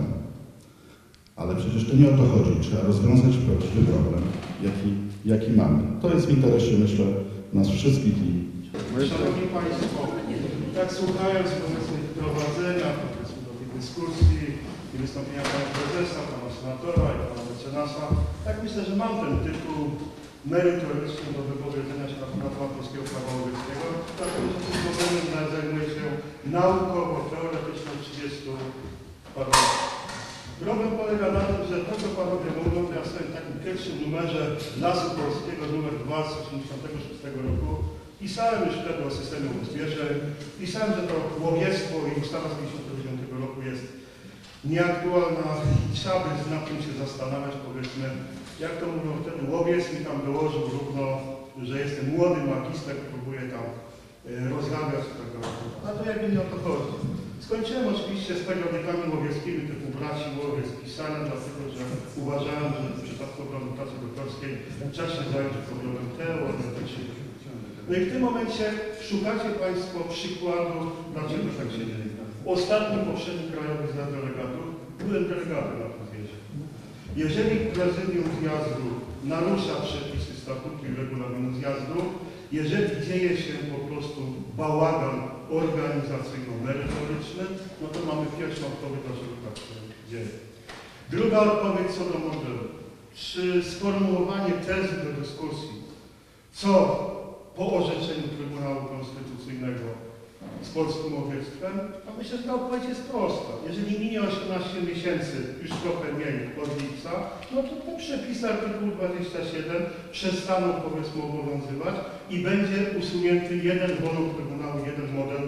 Ale przecież to nie o to chodzi. Trzeba rozwiązać prawdziwy problem, jaki mamy. To jest w interesie, myślę, nas wszystkich. Szanowni Państwo, tak słuchając powiedzmy wprowadzenia do tej dyskusji i wystąpienia pana prezesa, pana senatora i pana mecenasa, tak myślę, że mam ten tytuł merytoryczny do wypowiedzenia się na temat polskiego prawa łowieckiego, dlatego że tym problemem zajmuje się naukowo, teoretycznie od 30 paru lat. Problem polega na tym, że to, co panowie mówią, to ja w swoim takim pierwszym numerze Lasu Polskiego numer 2 z 1986 roku pisałem już wtedy o systemie ubezpieczeń, pisałem, że to łowiectwo i ustawa z 1959 roku jest nieaktualna i trzeba by nad tym się zastanawiać, powiedzmy, jak to mówią wtedy, łowiec mi tam dołożył równo, że jestem młody magister, próbuję tam rozrabiać tego. A to jakby nie o to chodzi. Skończyłem oczywiście z periodykami łowieckimi typu Braci Łowiec pisane, dlatego że uważałem, że w przypadku obrony pracy doktorskiej trzeba się zająć problemem teoretycznym. No i w tym momencie szukacie Państwo przykładu, dlaczego tak się dzieje. Ostatni poprzedni krajowy zjazd delegatów, byłem delegatem na tym zjeździe. Jeżeli prezydium zjazdu narusza przepisy statutu i regulaminu zjazdu, jeżeli dzieje się po prostu bałagan organizacyjno-merytoryczny, no to mamy pierwszą odpowiedź, dlaczego tak się dzieje. Druga odpowiedź co do modelu. Czy sformułowanie tezy do dyskusji, co po orzeczeniu Trybunału Konstytucyjnego z polskim łowiectwem, to myślę, że ta odpowiedź jest prosta. Jeżeli minie 18 miesięcy, już trochę mniej od lipca, no to te przepisy artykułu 27 przestaną, powiedzmy, obowiązywać i będzie usunięty jeden wolum Trybunału, jeden model,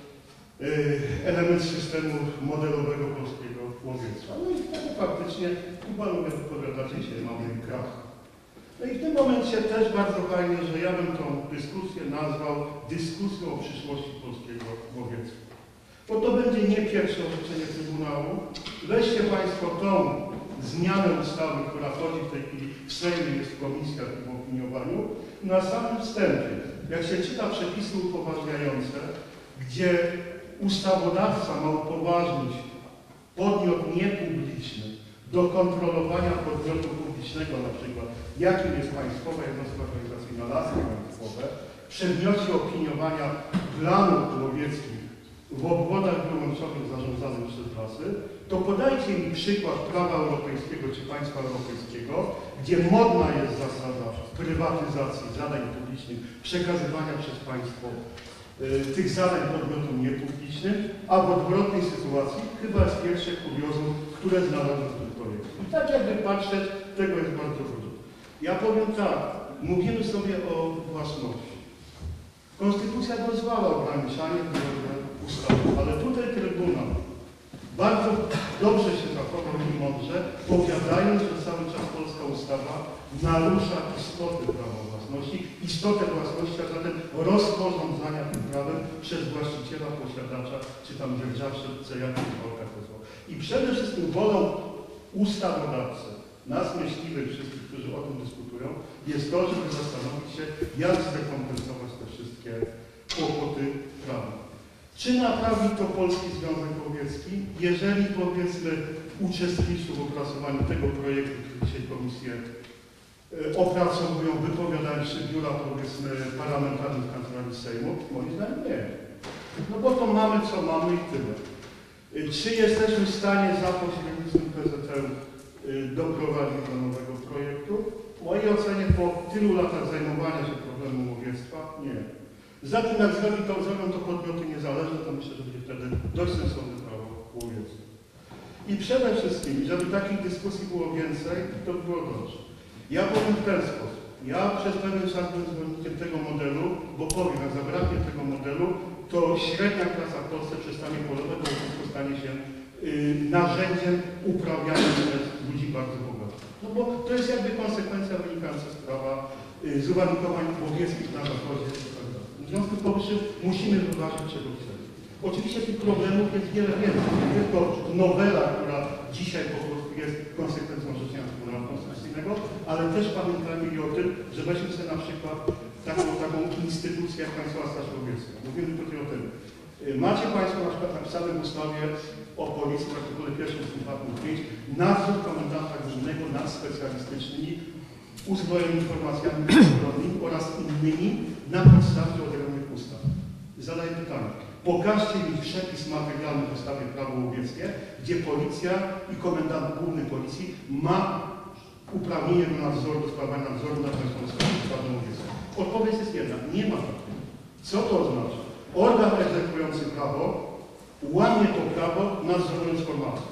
element systemu modelowego polskiego łowiectwa. No i wtedy faktycznie panowie wypowiadacie się, mamy krach. No i w tym momencie też bardzo fajnie, że ja bym tą dyskusję nazwał dyskusją o przyszłości polskiego łowiectwa. Bo to będzie nie pierwsze orzeczenie Trybunału. Weźcie Państwo tą zmianę ustawy, która chodzi w tej chwili w Sejmie, jest w komisjach i w opiniowaniu. Na samym wstępie, jak się czyta przepisy upoważniające, gdzie ustawodawca ma upoważnić podmiot niepubliczny do kontrolowania podmiotu publicznego, na przykład jakim jest Państwowa Jednostka Organizacyjna Lasy Państwowe, w przedmiocie opiniowania planów łowieckich w obwodach wyłączonych zarządzanych przez lasy, to podajcie mi przykład prawa europejskiego czy państwa europejskiego, gdzie modna jest zasada prywatyzacji zadań publicznych, przekazywania przez państwo tych zadań podmiotom niepublicznym, a w odwrotnej sytuacji chyba jest pierwsze kuriozum, które znalazłem w tym projekcie. I tak jakby patrzeć, tego jest bardzo dużo. Ja powiem tak, mówimy sobie o własności. Konstytucja dozwala ograniczanie ustawy, ale tutaj Trybunał bardzo dobrze się zachował i mądrze, powiadając, że cały czas polska ustawa narusza istotę prawa własności, istotę własności, a zatem rozporządzania tym prawem przez właściciela, posiadacza, czy tam dzierżawcę, jakiś workach to zło. I przede wszystkim wolą ustawodawcy, nas myśliwych, wszystkich, którzy o tym dyskutują, jest to, żeby zastanowić się, jak zrekompensować te wszystkie kłopoty prawne. Czy naprawi to Polski Związek Łowiecki, jeżeli, powiedzmy, uczestniczył w opracowaniu tego projektu, który dzisiaj komisje opracowują, wypowiadają się biura, powiedzmy, parlamentarnych kancelarii Sejmu? Moim zdaniem nie. No bo to mamy, co mamy i tyle. Czy jesteśmy w stanie za pośrednictwem PZL doprowadzić do nowego projektu? W mojej ocenie po tylu latach zajmowania się problemem łowiectwa, nie. Za tym, jak zrobią to podmioty niezależne, dość sensowne prawo łowieckie. I przede wszystkim, żeby takich dyskusji było więcej, to było dobrze. Ja powiem w ten sposób. Ja przez pewien czas byłem zwolennikiem tego modelu, bo powiem, jak zabraknie tego modelu, to średnia klasa w Polsce przestanie polować, bo wszystko stanie się narzędziem uprawiania przez ludzi bardzo bogatych. No bo to jest jakby konsekwencja wynikająca z prawa z uwarunkowań łowieckich na zachodzie itd. W związku z powyższym musimy wyważyć, czego chcemy. Oczywiście tych problemów jest wiele więcej. Nie tylko nowela, która dzisiaj po prostu jest konsekwencją orzeczenia Trybunału Konstytucyjnego, ale też pamiętajmy i o tym, że weźmy sobie na przykład taką instytucję jak Państwowa Straż Łowiecka. Mówimy tutaj o tym. Macie Państwo na przykład napisane w ustawie o policji w artykule 1 ust. 5 nadzór komendanta głównego nad specjalistycznymi uzbrojonymi informacjami ochronnymi oraz innymi na podstawie odrębnych ustaw. Zadaję pytanie. Pokażcie mi przepis materialny w ustawie Prawo łowieckie, gdzie policja i komendant główny policji ma uprawnienie do nadzoru, do sprawowania nadzoru nad Państwową Strażą Łowiecką. Odpowiedź jest jedna. Nie ma takiego. Co to oznacza? Organ egzekwujący prawo łamie to prawo, nadzorując formację.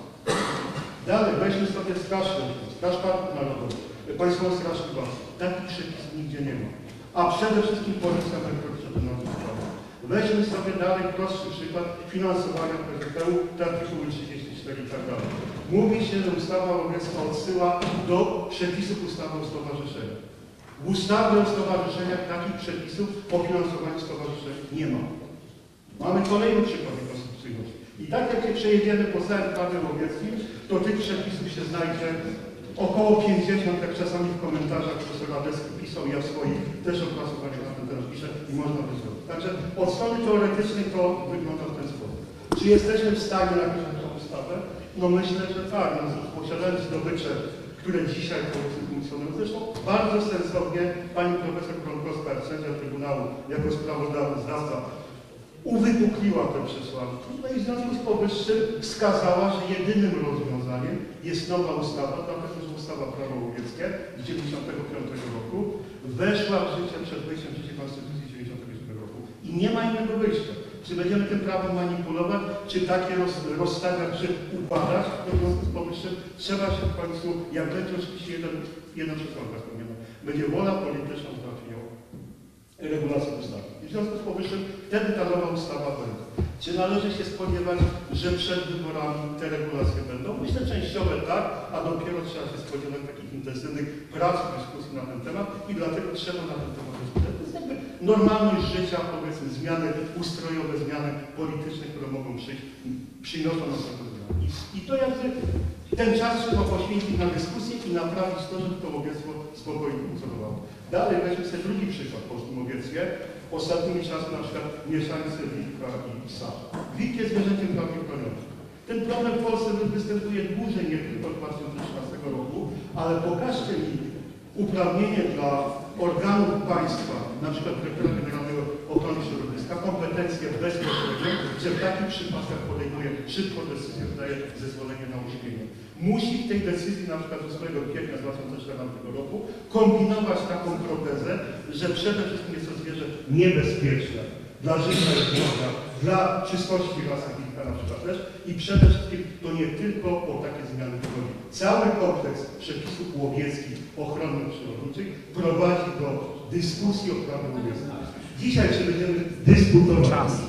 Dalej, weźmy sobie Straż Leśną, Straż Parków Narodowych, Państwową Straż Graniczną. Takich przepisów nigdzie nie ma. A przede wszystkim policja wykroczy ten nadzór prawa. Weźmy sobie dalej prostszy przykład finansowania PZPU, te artykuły 34 i tak dalej. Mówi się, że ustawa łowiecka odsyła do przepisów ustawy o stowarzyszeniach. W ustawie o stowarzyszeniach takich przepisów o finansowaniu stowarzyszeń nie ma. Mamy kolejny przykład konstytucyjności. I tak jak się przejedziemy po całym prawie łowieckim, to tych przepisów się znajdzie około 50, jak czasami w komentarzach profesor Radecki pisał, ja w swoich też opracowaniach na ten temat piszę i można by zrobić. Także od strony teoretycznej to wygląda w ten sposób. Czy jesteśmy w stanie napisać tę ustawę? No myślę, że tak. No, posiadając zdobycze, które dzisiaj funkcjonują. Zresztą bardzo sensownie pani profesor Kronkowska, sędzia Trybunału, jako sprawozdawca uwypukliła te przesłanki. No i w związku z powyższym wskazała, że jedynym rozwiązaniem jest nowa ustawa, dlatego że ustawa Prawo łowieckie z 1995 roku weszła w życie przed wejściem w życie Konstytucji 1997 roku. I nie ma innego wyjścia. Czy będziemy tym prawem manipulować, czy takie rozstawiać, czy układać, no w związku z powyższym trzeba się w końcu, jak będzie oczywiście jedna przesłanka spełniona, będzie wola polityczna w załatwieniu regulacji ustawy. I w związku z powyższym wtedy ta nowa ustawa będzie. Czy należy się spodziewać, że przed wyborami te regulacje będą? Myślę częściowo tak, a dopiero trzeba się spodziewać takich intensywnych prac, dyskusji na ten temat i dlatego trzeba na ten temat dyskutować. To jest jakby normalność życia, powiedzmy, zmiany ustrojowe, zmiany polityczne, które mogą przyjść, przynoszą nas na to zmiany. I to jakby ten czas trzeba poświęcić na dyskusję i naprawić to, żeby to łowiectwo spokojnie funkcjonowało. Dalej weźmy sobie drugi przykład w polskim łowiectwie. Ostatnimi czasy na przykład mieszańcy wilka i psa. Wilk jest zwierzęciem prawie chronionym. Ten problem w Polsce występuje dłużej, nie tylko od 2013 roku, ale pokażcie mi uprawnienie dla organów państwa, na przykład Dyrektora Generalnego Ochrony Środowiska, kompetencje bezpośrednie, że w takich przypadkach podejmuje szybko decyzję, wydaje zezwolenie na używienie. Musi w tej decyzji, na przykład 8 kwietnia 2014 roku, kombinować taką protezę, że przede wszystkim jest to zwierzę niebezpieczne dla życia i zdrowia, dla czystości rasy wilka na przykład też i przede wszystkim to nie tylko o takie zmiany chodzi. Cały kompleks przepisów łowieckich, ochronnych, przyrodniczych prowadzi do dyskusji o prawie łowieckim. Dzisiaj, czy będziemy dyskutować,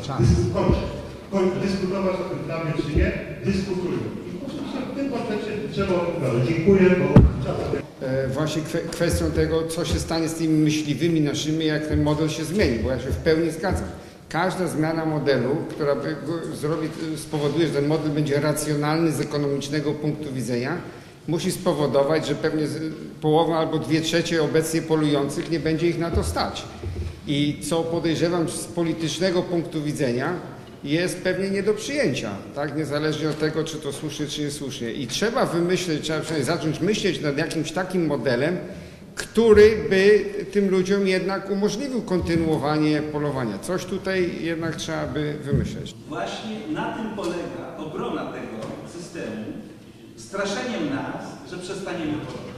dyskutować o tym prawie, czy nie, dyskutujmy. W tym kontekście trzeba dalej. Dziękuję, bo czas. Właśnie kwestią tego, co się stanie z tymi myśliwymi naszymi, jak ten model się zmieni, bo ja się w pełni zgadzam. Każda zmiana modelu, która spowoduje, że ten model będzie racjonalny z ekonomicznego punktu widzenia, musi spowodować, że pewnie połowa albo 2/3 obecnie polujących nie będzie ich na to stać. I co podejrzewam z politycznego punktu widzenia, jest pewnie nie do przyjęcia, tak? Niezależnie od tego, czy to słusznie, czy niesłusznie. I trzeba wymyśleć, trzeba przynajmniej zacząć myśleć nad jakimś takim modelem, który by tym ludziom jednak umożliwił kontynuowanie polowania. Coś tutaj jednak trzeba by wymyśleć. Właśnie na tym polega obrona tego systemu, straszeniem nas, że przestaniemy polować.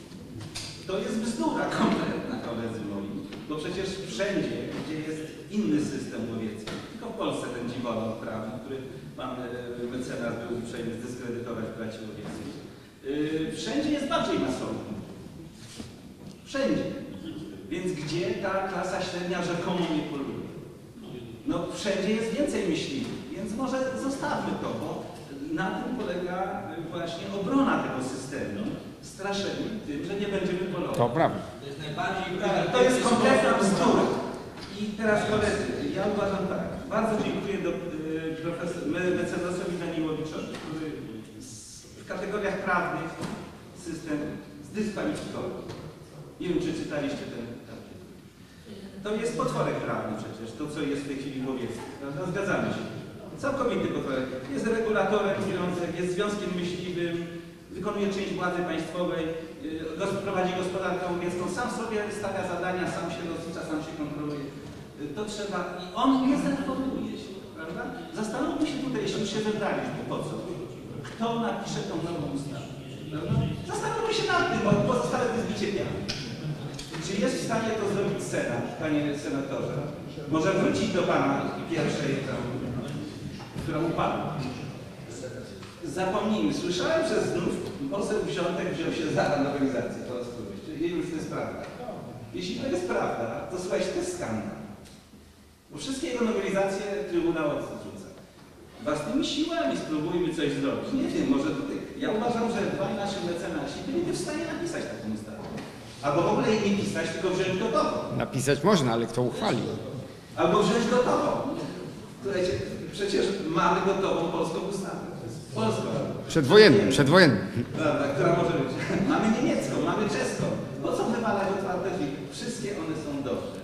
To jest bzdura kompletna, koledzy moi, bo przecież wszędzie, gdzie jest inny system łowiecki, tylko tylko w Polsce ten dziwoląt prawny, który pan mecenas był uprzejmy zdyskredytować w braci Łowieckich. Wszędzie jest bardziej masowny. Wszędzie. Więc gdzie ta klasa średnia rzekomo nie poluje? No wszędzie jest więcej myśliwych, więc może zostawmy to, bo na tym polega właśnie obrona tego systemu, straszenie tym, że nie będziemy polować. To prawda. To jest najbardziej... To jest kompletna bzdura. I teraz koledzy, ja uważam tak, bardzo dziękuję mecenasowi Daniłowiczowi, który w kategoriach prawnych system zdyskwalifikował. Nie wiem, czy czytaliście ten artykuł. To jest potworek prawny przecież, to co jest w tej chwili w Łowiecku. Zgadzamy się. Całkowity potworek. Jest regulatorem związek, jest związkiem myśliwym, wykonuje część władzy państwowej, prowadzi gospodarkę łowiecką, sam sobie stawia zadania, sam się rozlicza, sam się kontroluje. To trzeba... I on nie zreformuje się, prawda? Zastanówmy się tutaj, jeśli już się wybraliśmy, po co? Kto napisze tą nową ustawę? Prawda? Zastanówmy się nad tym, bo pozostałe to jest bicie piany. Czy jest w stanie to zrobić Senat, panie senatorze? Może wrócić do pana pierwszej, która upadła. Zapomnijmy, słyszałem, że znów poseł Wsiątek wziął się za nowelizację po raz któryś. Nie wiem, czy to jest prawda. Jeśli to jest prawda, to słuchajcie, to jest skandal. Bo wszystkie jego nowelizacje Trybunał odrzuca. Własnymi siłami spróbujmy coś zrobić. Nie wiem, może tutaj. Ja uważam, że dwaj nasi mecenasi byliby w stanie napisać taką ustawę. Albo w ogóle jej nie pisać, tylko wziąć gotową. Napisać można, ale kto uchwali? Albo wziąć gotową. Słuchajcie, przecież mamy gotową polską ustawę. Polską. Przedwojenną. Prawda, która może być. Mamy niemiecką, mamy czeską. Po co wywalać otwarte drzwi? Wszystkie one są dobre.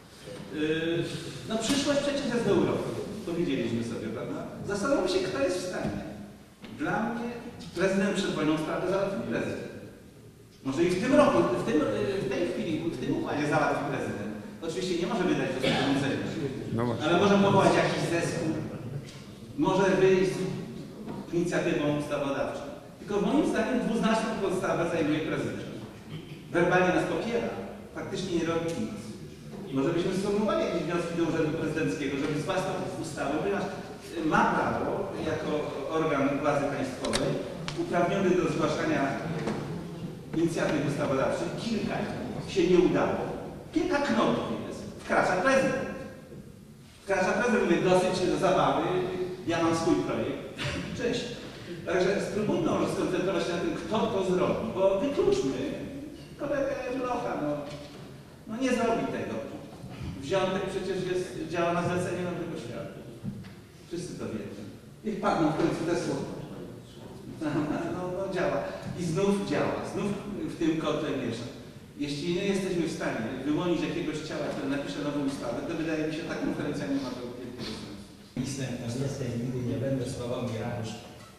No przyszłość przecież jest w Europie. Powiedzieliśmy sobie, prawda? Zastanówmy się, kto jest w stanie. Dla mnie prezydent przed wojną sprawę załatwił prezydent. Może i w tym roku, w tej chwili, w tym układzie załatwi prezydent. Oczywiście nie może wydać rozporządzenia, No ale może powołać jakiś zespół, może wyjść z inicjatywą ustawodawczą. Tylko moim zdaniem dwuznaczną podstawę zajmuje prezydent. Werbalnie nas popiera, faktycznie nie robi nic. Może byśmy sformułowali jakieś wnioski do Urzędu Prezydenckiego, żeby z własną ustawą, ponieważ ma prawo, jako organ władzy państwowej, uprawniony do zgłaszania inicjatyw ustawodawczych, kilka się nie udało. Kilka knotów jest. Wkracza prezydent. Wkracza prezydent, mówi, dosyć zabawy, ja mam swój projekt. Cześć. Także spróbujmy może skoncentrować się na tym, kto to zrobi, bo wykluczmy kolegę Blocha, no nie zrobi tego. Wziątek przecież działa na zlecenie Nowego Świata. Wszyscy to wiedzą. Niech padną w końcu te słowa. No działa. I znów działa. Znów w tym kotle miesza. Jeśli nie jesteśmy w stanie wyłonić jakiegoś ciała, które napisze nową ustawę, to wydaje mi się, ta konferencja nie ma wielkiego sensu. Niestety nigdy nie będę Sławomir Janusz.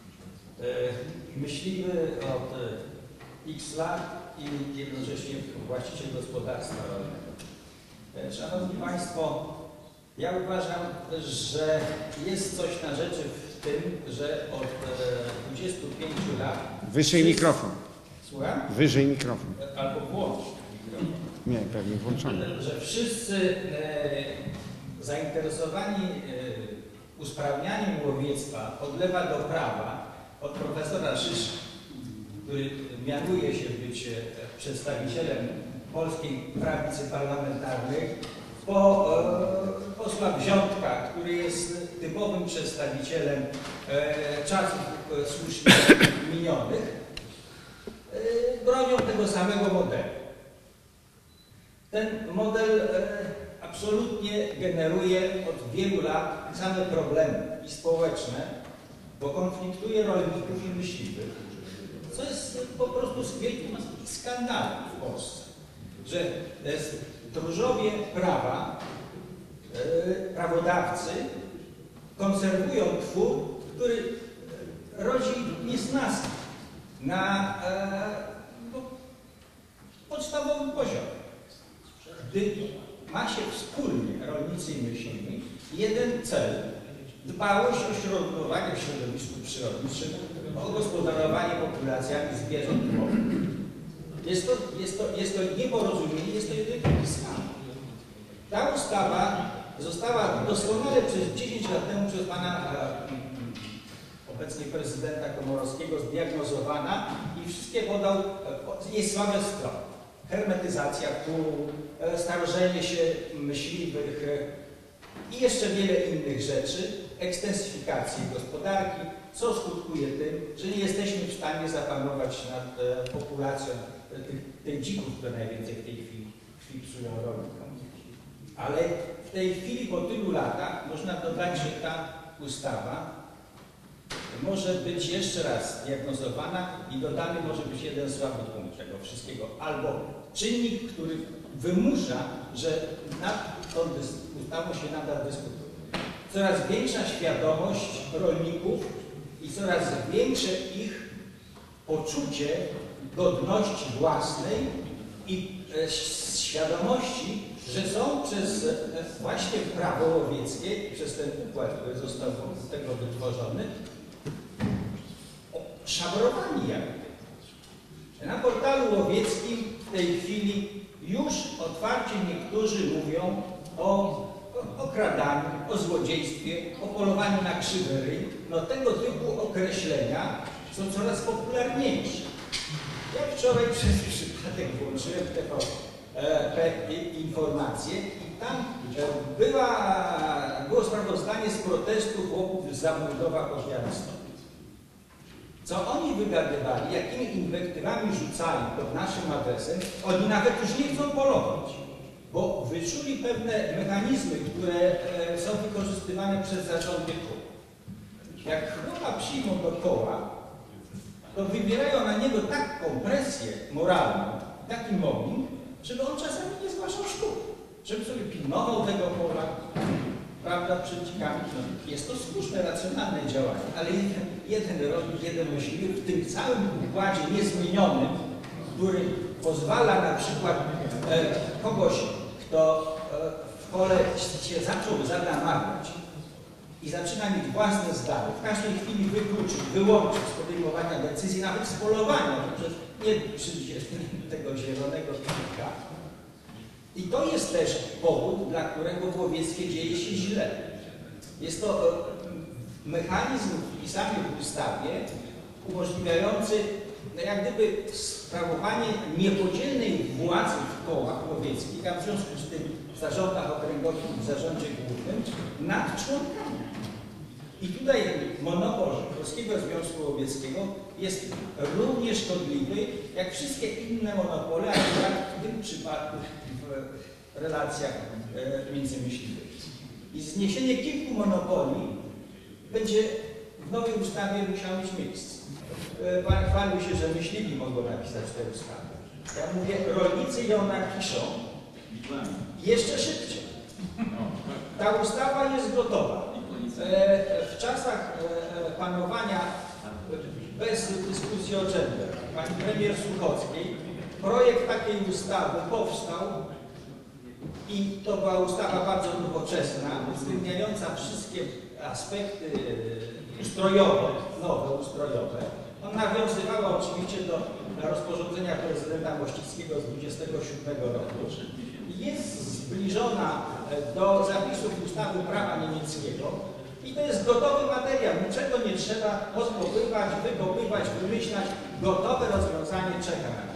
Myśliwy od x lat i jednocześnie właściciel gospodarstwa rolnego. Szanowni Państwo, ja uważam, że jest coś na rzeczy w tym, że od 25 lat... Wyżej mikrofon. Słucham? Wyżej mikrofon. Albo włącz mikrofon. Nie, pewnie włączony. Że wszyscy zainteresowani usprawnianiem łowiectwa od lewa do prawa, od profesora Szyszki, który mianuje się być przedstawicielem polskiej prawicy parlamentarnej, po posła Wziątka, który jest typowym przedstawicielem czasów słusznie minionych, bronią tego samego modelu. Ten model absolutnie generuje od wielu lat same problemy i społeczne, bo konfliktuje rolników i myśliwych, co jest po prostu wielkim skandalem w Polsce, że stróżowie prawa, prawodawcy konserwują twór, który rodzi niesnaski na podstawowym poziomie. Gdy ma się wspólnie, rolnicy i myśliwi, jeden cel, dbałość o środowanie w środowisku przyrodniczym, o gospodarowanie populacjami zwierząt wodnych. Jest to nieporozumienie, jest to jedyny skandal. Ta ustawa została doskonale przez 10 lat temu przez pana obecnie prezydenta Komorowskiego zdiagnozowana i wszystkie podał jej słabe strony. Hermetyzacja kół, starzenie się myśliwych i jeszcze wiele innych rzeczy, ekstensyfikacji gospodarki, co skutkuje tym, że nie jesteśmy w stanie zapanować nad populacją tych dzików, które najwięcej w tej chwili psują rolnikom. Ale w tej chwili, po tylu latach, można dodać, że ta ustawa może być jeszcze raz diagnozowana i dodany może być jeden słaby punkt tego wszystkiego. Albo czynnik, który wymusza, że nad tą ustawą się nadal dyskutuje. Coraz większa świadomość rolników i coraz większe ich poczucie godności własnej i świadomości, że są przez właśnie prawo łowieckie, przez ten układ, który został z tego wytworzony, szabrowani jakby. Na portalu łowieckim w tej chwili już otwarcie niektórzy mówią o okradaniu, o złodziejstwie, o polowaniu na krzywy ryj. No tego typu określenia są coraz popularniejsze. Ja wczoraj przez przypadek włączyłem te informacje i tam było sprawozdanie z protestu chłopów z Zamurdowa pod Białymstokiem. Co oni wygadywali, jakimi inwektywami rzucali pod naszym adresem, oni nawet już nie chcą polować, bo wyczuli pewne mechanizmy, które są wykorzystywane przez zarządy kół. Jak chłopa przyjmą do koła, to wywierają na niego taką presję moralną, taki mobbing, żeby on czasami nie zgłaszał szkół, żeby sobie pilnował tego pola, prawda, przed dzikami. No, jest to słuszne, racjonalne działanie, ale jeden rolnik, jeden myśliwy w tym całym układzie niezmienionym, który pozwala na przykład kogoś, kto w pole się zaczął zadamawiać i zaczyna mieć własne zdanie, w każdej chwili wykluczyć, wyłączyć z podejmowania decyzji, nawet z polowania, przecież nie przyjdzie tego zielonego kilka. I to jest też powód, dla którego w łowiectwie dzieje się źle. Jest to mechanizm wpisany w ustawie umożliwiający jak gdyby sprawowanie niepodzielnej władzy w kołach łowieckich, a w związku z tym w zarządach okręgowych i w zarządzie głównym nad członkami. I tutaj monopol Polskiego Związku Łowieckiego jest równie szkodliwy jak wszystkie inne monopole, akurat w tym przypadku w relacjach międzymyślnych. I zniesienie kilku monopoli będzie w nowej ustawie musiało mieć miejsce. Pan chwalił się, że myśliwi mogą napisać tę ustawę. Ja mówię, rolnicy ją napiszą jeszcze szybciej. Ta ustawa jest gotowa. W czasach panowania bez dyskusji o gender pani premier Suchockiej projekt takiej ustawy powstał i to była ustawa bardzo nowoczesna, uwzględniająca wszystkie aspekty ustrojowe, nowe ustrojowe. On nawiązywała oczywiście do rozporządzenia prezydenta Mościckiego z 27 roku. Jest zbliżona do zapisów ustawy prawa niemieckiego i to jest gotowy materiał. Niczego nie trzeba podkopywać, wykopywać, wymyślać. Gotowe rozwiązanie czeka na